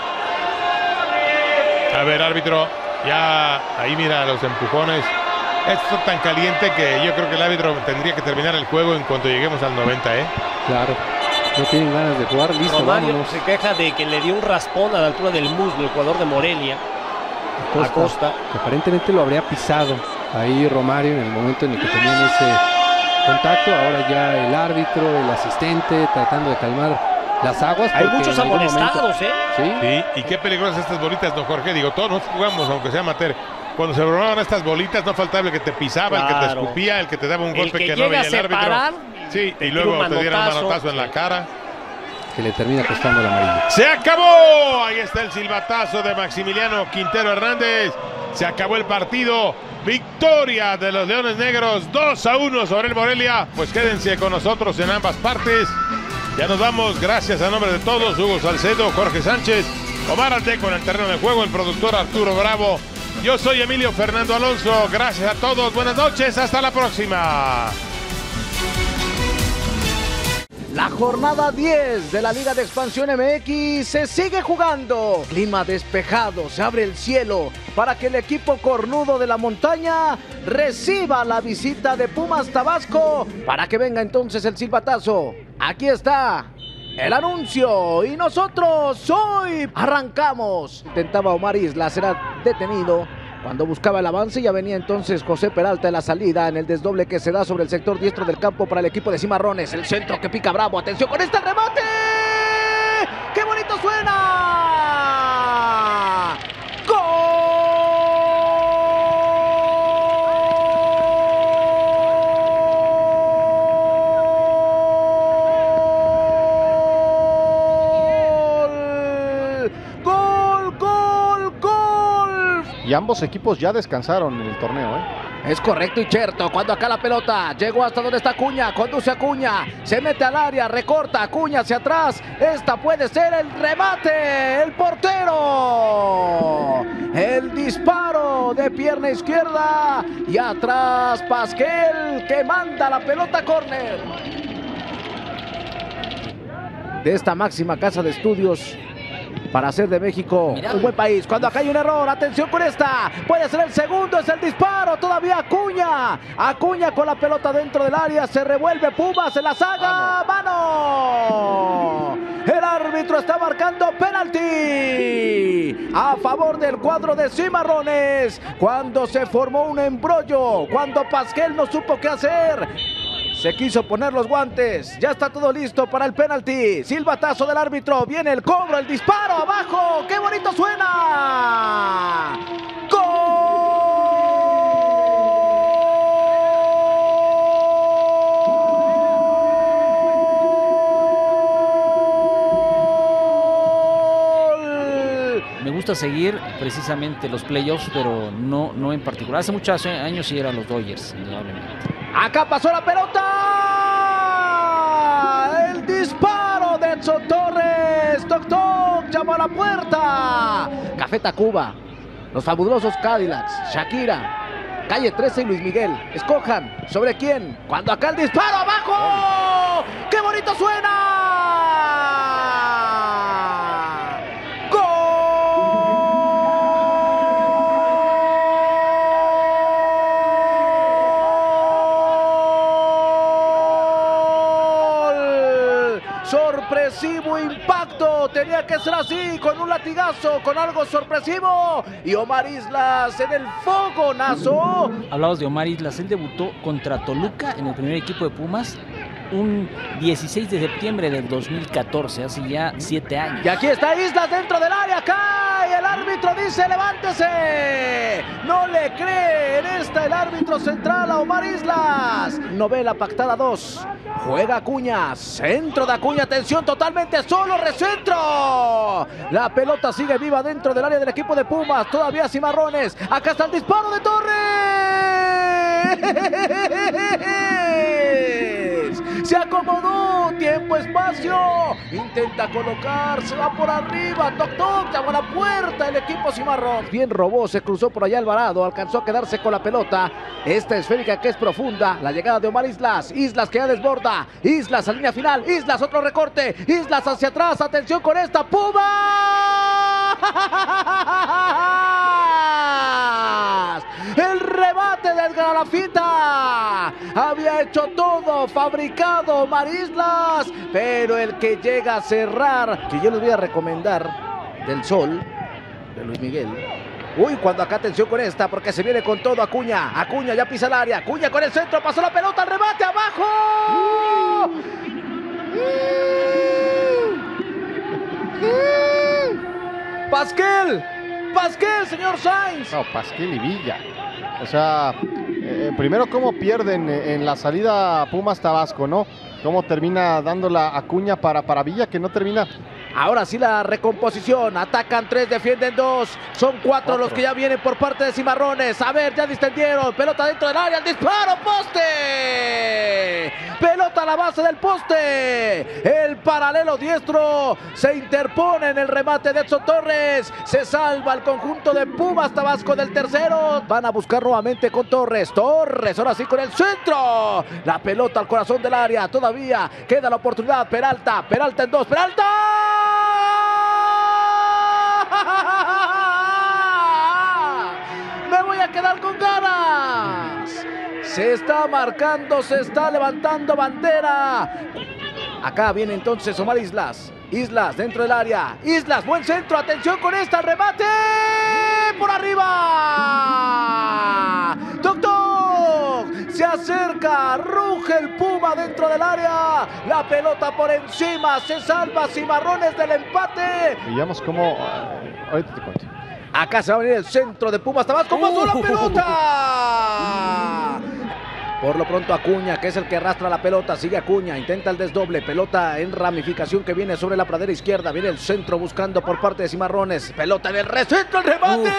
A ver, árbitro. Ya ahí mira los empujones. Esto es tan caliente que yo creo que el árbitro tendría que terminar el juego en cuanto lleguemos al noventa, ¿eh? Claro. No tienen ganas de jugar, listo, Romario vámonos. se queja de que le dio un raspón a la altura del muslo el jugador de Morelia. Acosta, Acosta. Que aparentemente lo habría pisado ahí Romario en el momento en el que tenían ese contacto. Ahora ya el árbitro, el asistente, tratando de calmar las aguas. Hay muchos amonestados, ¿eh? ¿Sí? Sí, y qué peligrosas estas bolitas, don Jorge. Digo, todos nos jugamos, aunque sea amateur. Cuando se bromaban estas bolitas, no faltaba el que te pisaba, claro, el que te escupía, el que te daba un golpe que, que no veía el árbitro. Parar, sí, y luego te dieron un manotazo en la cara. Que le termina costando la amarilla. ¡Se acabó! Ahí está el silbatazo de Maximiliano Quintero Hernández. Se acabó el partido. Victoria de los Leones Negros, dos a uno sobre el Morelia. Pues quédense con nosotros en ambas partes. Ya nos vamos, gracias a nombre de todos. Hugo Salcedo, Jorge Sánchez, Omar Aldeco en el terreno de juego, el productor Arturo Bravo. Yo soy Emilio Fernando Alonso. Gracias a todos. Buenas noches. Hasta la próxima. La jornada diez de la Liga de Expansión M X se sigue jugando. Clima despejado, se abre el cielo para que el equipo cornudo de la montaña reciba la visita de Pumas Tabasco. Para que venga entonces el silbatazo. Aquí está el anuncio y nosotros hoy arrancamos. Intentaba Omar Isla, será detenido Cuando buscaba el avance ya venía entonces José Peralta en la salida, en el desdoble que se da sobre el sector diestro del campo para el equipo de Cimarrones. El centro que pica Bravo, atención con este remate. ¡Qué bonito suena! ¡Gol! Y ambos equipos ya descansaron en el torneo, ¿eh? Es correcto y cierto, cuando acá la pelota llegó hasta donde está Acuña, conduce Acuña, se mete al área, recorta Acuña hacia atrás, esta puede ser el remate, el portero, el disparo de pierna izquierda y atrás Pasquel que manda la pelota a córner. De esta máxima casa de estudios para hacer de México Mirá. un buen país. Cuando acá hay un error, atención con esta, puede ser el segundo, es el disparo, todavía Acuña, Acuña con la pelota dentro del área, se revuelve Pumas en la saga, mano, el árbitro está marcando penalti a favor del cuadro de Cimarrones, cuando se formó un embrollo, cuando Pasquel no supo qué hacer. Se quiso poner los guantes. Ya está todo listo para el penalti. Silbatazo del árbitro. Viene el cobro, el disparo abajo. ¡Qué bonito suena! ¡Gol! Me gusta seguir precisamente los playoffs, pero no, no en particular. Hace muchos años sí eran los Dodgers, indudablemente. Acá pasó la pelota. El disparo de Edson Torres. Toc toc, llamó a la puerta. Café Tacuba, los fabulosos Cadillacs, Shakira, Calle trece y Luis Miguel. Escojan sobre quién. Cuando acá el disparo abajo. ¡Qué bonito suena! Sorpresivo impacto, tenía que ser así, con un latigazo, con algo sorpresivo. Y Omar Islas en el fogonazo. Hablamos de Omar Islas, él debutó contra Toluca en el primer equipo de Pumas un dieciséis de septiembre del dos mil catorce, hace ya siete años. Y aquí está Islas dentro del área, acá, y el árbitro dice levántese. No le cree en esta el árbitro central a Omar Islas. Novela pactada dos. Juega Acuña, centro de Acuña, atención, totalmente solo, recentro. La pelota sigue viva dentro del área del equipo de Pumas, todavía Cimarrones. Acá está el disparo de Torres. Se acomodó, tiempo, espacio. Intenta colocar, se va por arriba, toc toc, llamó a la puerta el equipo Cimarrón. Bien robó, se cruzó por allá Alvarado, alcanzó a quedarse con la pelota. Esta esférica que es profunda, la llegada de Omar Islas, Islas que ya desborda, Islas a línea final, Islas otro recorte, Islas hacia atrás, atención con esta, Pumas. El remate del Garafita. Había hecho todo, fabricado Omar Islas, pero el que llega a cerrar, que yo les voy a recomendar, del Sol, de Luis Miguel. Uy, cuando acá atención con esta, porque se viene con todo Acuña. Acuña ya pisa el área, Acuña con el centro, pasó la pelota, el remate abajo. Pasquel, Pasquel, señor Sainz. No, Pasquel y Villa. O sea, eh, primero cómo pierden en la salida Pumas Tabasco, ¿no? Cómo termina dándola Acuña para, para Villa, que no termina. Ahora sí la recomposición, atacan tres, defienden dos, son cuatro, cuatro los que ya vienen por parte de Cimarrones. A ver, ya distendieron, pelota dentro del área, el disparo, poste, pelota a la base del poste, el paralelo diestro se interpone en el remate de Edson Torres, se salva el conjunto de Pumas Tabasco del tercero. Van a buscar nuevamente con Torres, Torres, ahora sí con el centro, la pelota al corazón del área, todavía queda la oportunidad, Peralta, Peralta en dos, Peralta. Me voy a quedar con ganas. Se está marcando, se está levantando bandera. Acá viene entonces Omar Islas. Islas dentro del área. Islas, buen centro, atención con esta, remate. por arriba. ¡Toc, toc! Se acerca, ruge el Puma dentro del área. La pelota por encima, se salva Cimarrones del empate. Veíamos cómo... Uh, ahorita te cuento. Acá se va a venir el centro de Pumas Tabasco. ¡Pasó la pelota! Por lo pronto Acuña, que es el que arrastra la pelota, sigue Acuña, intenta el desdoble, pelota en ramificación que viene sobre la pradera izquierda, viene el centro buscando por parte de Cimarrones, pelota en el recentro, el remate,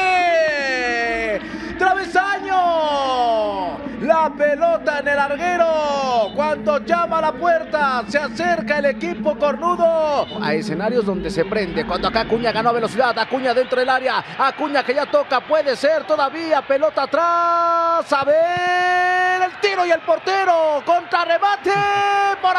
uh. travesaño, la pelota en el larguero, cuando llama a la puerta, se acerca el equipo cornudo, a escenarios donde se prende, cuando acá Acuña ganó velocidad, Acuña dentro del área, Acuña que ya toca, puede ser todavía, pelota atrás, a ver, el tiro y el portero, contrarremate por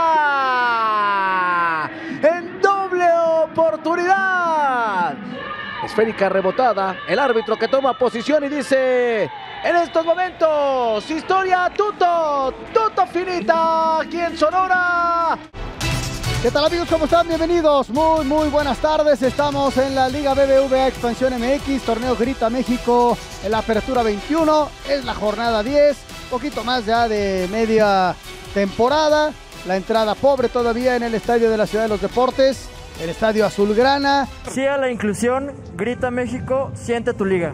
afuera, en doble oportunidad, esférica rebotada, el árbitro que toma posición y dice, en estos momentos, historia tuto, tuto finita, aquí en Sonora. ¿Qué tal amigos? ¿Cómo están? Bienvenidos, muy muy buenas tardes, estamos en la Liga B B V A Expansión M X, torneo Grita México, en la apertura veintiuno, es la jornada diez, poquito más ya de media temporada, la entrada pobre todavía en el estadio de la Ciudad de los Deportes, el estadio azulgrana. Sí a la inclusión, Grita México, siente tu liga.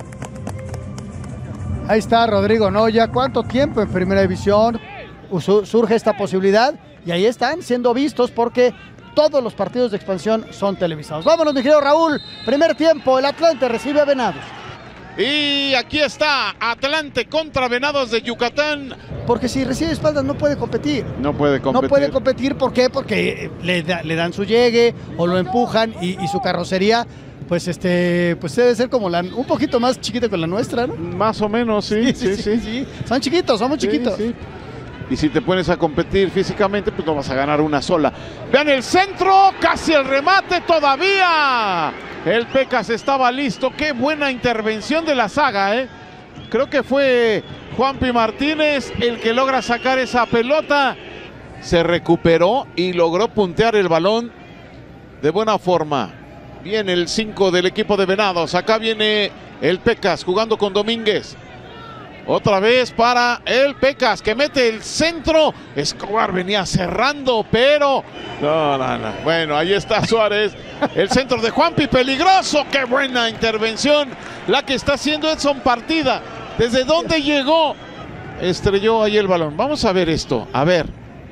Ahí está Rodrigo Noya, ¿cuánto tiempo en Primera División surge esta posibilidad? Y ahí están siendo vistos porque todos los partidos de expansión son televisados. Vámonos, mi querido Raúl, primer tiempo, el Atlante recibe a Venados. Y aquí está Atlante contra Venados de Yucatán. Porque si recibe espaldas no puede competir. No puede competir. No puede competir, ¿por qué? Porque le, da, le dan su llegue o lo empujan y, y su carrocería, pues este, pues debe ser como la, un poquito más chiquita que la nuestra, ¿no? Más o menos, sí, sí, sí. sí, sí. sí. Son chiquitos, somos sí, chiquitos. Sí. Y si te pones a competir físicamente, pues no vas a ganar una sola. Vean el centro, casi el remate todavía. El Pecas estaba listo. Qué buena intervención de la saga, ¿eh? Creo que fue Juanpi Martínez el que logra sacar esa pelota. Se recuperó y logró puntear el balón de buena forma. Viene el cinco del equipo de Venados. Acá viene el Pecas jugando con Domínguez. Otra vez para el Pecas que mete el centro. Escobar venía cerrando, pero no, no, no. Bueno, ahí está Suárez. El centro de Juanpi, peligroso. Qué buena intervención la que está haciendo Edson Partida. ¿Desde dónde llegó? Estrelló ahí el balón. Vamos a ver esto. A ver.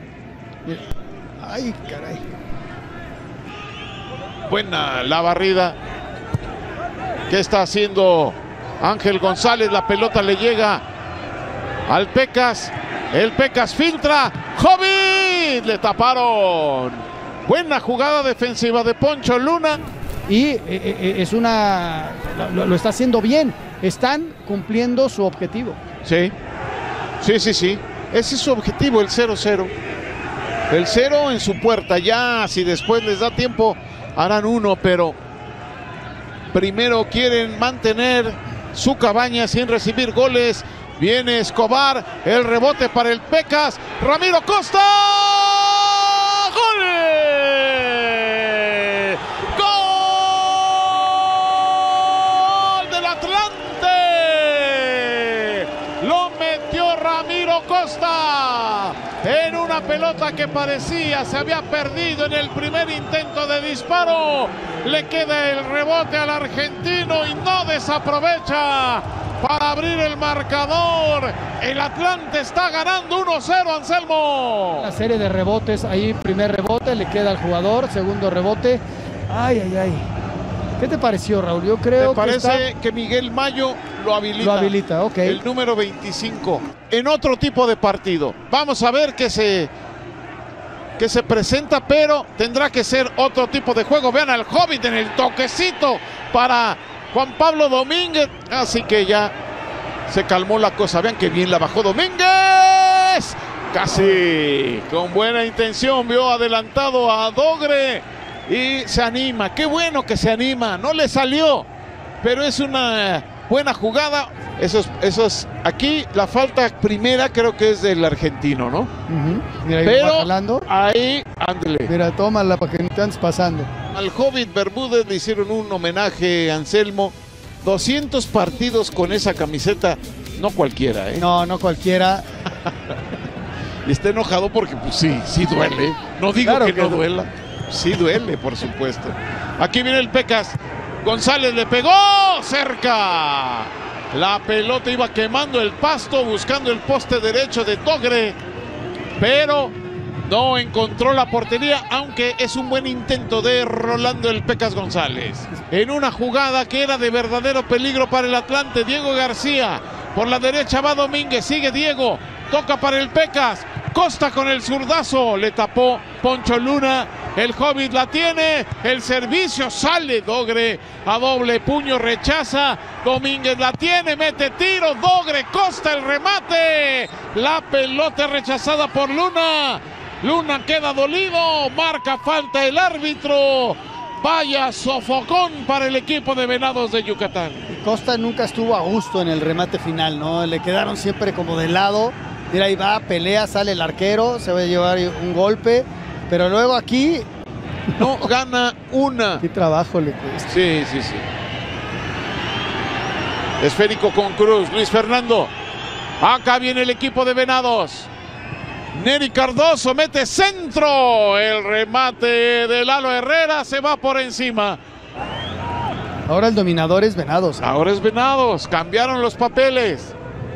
Ay, caray. Buena la barrida. ¿Qué está haciendo Ángel González? La pelota le llega al Pecas. El Pecas filtra. ¡Jovid! Le taparon. Buena jugada defensiva de Poncho Luna. Y eh, eh, es una... Lo, lo está haciendo bien. Están cumpliendo su objetivo. Sí. Sí, sí, sí. Ese es su objetivo, el cero cero. El cero en su puerta. Ya, si después les da tiempo, harán uno, pero primero quieren mantener su cabaña sin recibir goles. Viene Escobar, el rebote para el Pecas. Ramiro Costa. ¡Gol! ¡Gol del Atlante! Lo metió Ramiro Costa en una pelota que parecía se había perdido en el primer intento de disparo. Le queda el rebote al argentino y no desaprovecha para abrir el marcador. El Atlante está ganando uno cero, Anselmo. Una serie de rebotes ahí, primer rebote, le queda al jugador, segundo rebote. Ay, ay, ay. ¿Qué te pareció, Raúl? Yo creo Me parece que, está... que Miguel Mayo lo habilita. Lo habilita, ok. El número veinticinco. En otro tipo de partido. Vamos a ver qué se, qué se presenta, pero tendrá que ser otro tipo de juego. Vean al Hobbit en el toquecito para Juan Pablo Domínguez. Así que ya se calmó la cosa. Vean qué bien la bajó Domínguez. Casi con buena intención. Vio adelantado a Dogre. Y se anima, qué bueno que se anima, no le salió, pero es una buena jugada. Esos, esos, aquí la falta primera creo que es del argentino, ¿no? Uh-huh. Mira, ahí pero va jalando. Ahí, ándale. Mira, tómala para que no te andes pasando. Al Hobbit Bermúdez le hicieron un homenaje, Anselmo, doscientos partidos con esa camiseta, no cualquiera, ¿eh? No, no cualquiera. Y está enojado porque, pues sí, sí duele. No digo Claro que, que no du- duela. Sí duele, por supuesto. Aquí viene el Pecas. González le pegó cerca. La pelota iba quemando el pasto, buscando el poste derecho de Dogre, pero no encontró la portería, aunque es un buen intento de Rolando el Pecas González. En una jugada que era de verdadero peligro para el Atlante, Diego García. Por la derecha va Domínguez, sigue Diego, toca para el Pecas. Costa con el zurdazo, le tapó Poncho Luna. El Hobbit la tiene, el servicio sale Dogre a doble puño, rechaza. Domínguez la tiene, mete tiro, Dogre, Costa el remate. La pelota rechazada por Luna. Luna queda dolido, marca falta el árbitro. Vaya sofocón para el equipo de Venados de Yucatán. Costa nunca estuvo a gusto en el remate final, ¿no? Le quedaron siempre como de lado. Mira, ahí va, pelea, sale el arquero, se va a llevar un golpe. Pero luego aquí... No gana una. Qué trabajo le cuesta. Sí, sí, sí. Esférico con Cruz, Luis Fernando. Acá viene el equipo de Venados. Neri Cardoso mete centro. El remate de Lalo Herrera se va por encima. Ahora el dominador es Venados. Ahora es Venados. Cambiaron los papeles.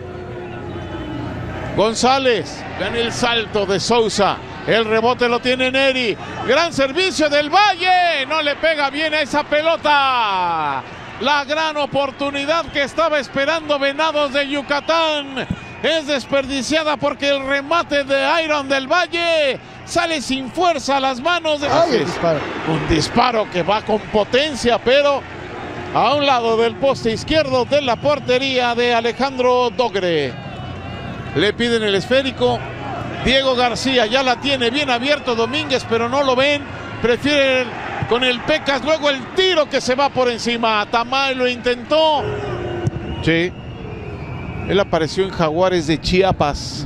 González gana el salto de Sousa. El rebote lo tiene Neri. Gran servicio del Valle. No le pega bien a esa pelota. La gran oportunidad que estaba esperando Venados de Yucatán es desperdiciada porque el remate de Iron del Valle sale sin fuerza a las manos de... Ay, el disparo. Un disparo que va con potencia, pero a un lado del poste izquierdo de la portería de Alejandro Dogre. Le piden el esférico. Diego García ya la tiene bien abierto Domínguez, pero no lo ven. Prefieren con el Pecas. Luego el tiro que se va por encima. Tamay lo intentó. Sí. Él apareció en Jaguares de Chiapas.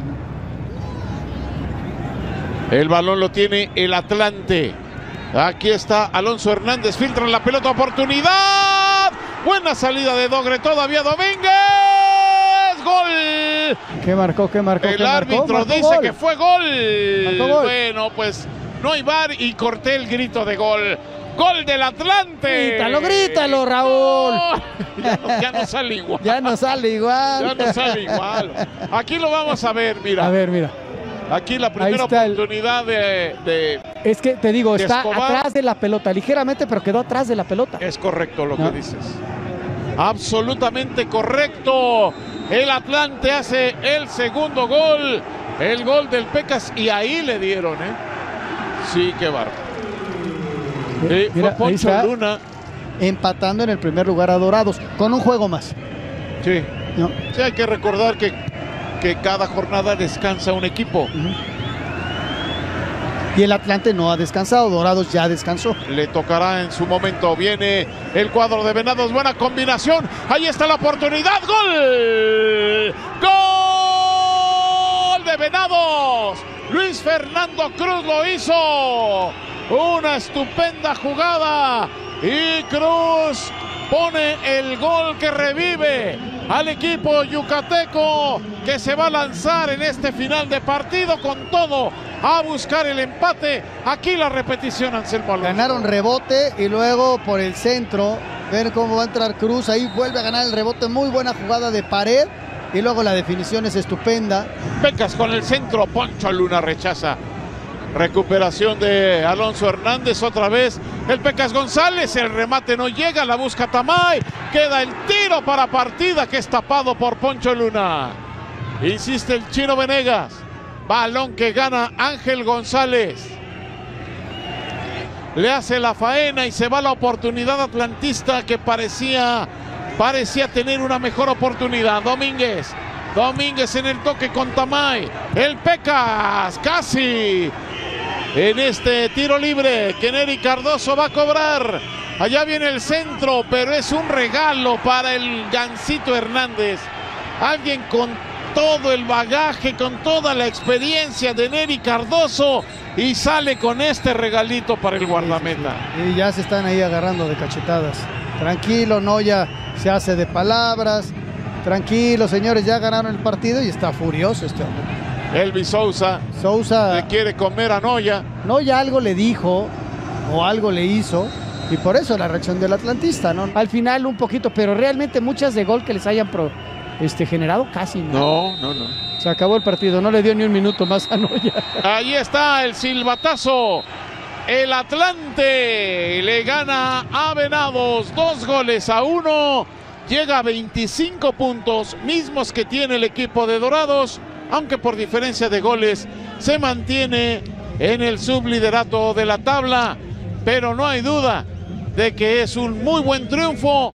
El balón lo tiene el Atlante. Aquí está Alonso Hernández. Filtran la pelota. Oportunidad. Buena salida de Dogre. Todavía Domínguez. Gol. ¿Qué marcó? ¿Qué marcó? El ¿Qué marcó? árbitro Marcó dice gol. que fue gol. Marcó gol. Bueno, pues no hay bar y corté el grito de gol. Gol del Atlante. Grítalo, grítalo, Raúl. No, ya, no, ya no sale igual. Ya no sale igual. Ya no sale igual. Aquí lo vamos a ver, mira. A ver, mira. Aquí la primera oportunidad el... de, de... Es que te digo, de está Escobar. atrás de la pelota, ligeramente, pero quedó atrás de la pelota. Es correcto lo no. que dices. Absolutamente correcto. El Atlante hace el segundo gol. El gol del Pecas. Y ahí le dieron, ¿eh? Sí, qué bárbaro. Eh, Mira, fue Poncho ahí está, Luna. empatando en el primer lugar a Dorados, con un juego más. Sí. No. Sí, hay que recordar que, que cada jornada descansa un equipo. Uh-huh. Y el Atlante no ha descansado, Dorados ya descansó. Le tocará en su momento. Viene el cuadro de Venados, buena combinación. Ahí está la oportunidad. ¡Gol! ¡Gol de Venados! Luis Fernando Cruz lo hizo. Una estupenda jugada. Y Cruz pone el gol que revive al equipo yucateco, que se va a lanzar en este final de partido con todo a buscar el empate. Aquí la repetición, Anselmo Alonso. Ganaron rebote y luego por el centro, ver cómo va a entrar Cruz, ahí vuelve a ganar el rebote, muy buena jugada de pared y luego la definición es estupenda. Pecas con el centro, Poncho Luna rechaza. Recuperación de Alonso Hernández otra vez. El Pecas González, el remate no llega, la busca Tamay. Queda el tiro para partida que es tapado por Poncho Luna. Insiste el Chino Venegas. Balón que gana Ángel González. Le hace la faena y se va la oportunidad atlantista que parecía, parecía tener una mejor oportunidad. Domínguez. Domínguez en el toque con Tamay. El Pecas casi en este tiro libre que Neri Cardoso va a cobrar. Allá viene el centro, pero es un regalo para el Gancito Hernández. Alguien con todo el bagaje, con toda la experiencia de Neri Cardoso, y sale con este regalito para el guardameta. Y ya se están ahí agarrando de cachetadas. Tranquilo, Noya. se hace de palabras. Tranquilo, señores, ya ganaron el partido y está furioso este hombre. Elvis Sousa. Sousa le quiere comer a Noya. Noya algo le dijo o algo le hizo y por eso la reacción del atlantista, ¿no? Al final un poquito, pero realmente muchas de gol que les hayan pro, este, generado casi nada. No, no, no. Se acabó el partido, no le dio ni un minuto más a Noya. Ahí está el silbatazo. El Atlante le gana a Venados dos goles a uno. Llega a veinticinco puntos, mismos que tiene el equipo de Dorados, aunque por diferencia de goles se mantiene en el subliderato de la tabla. Pero no hay duda de que es un muy buen triunfo.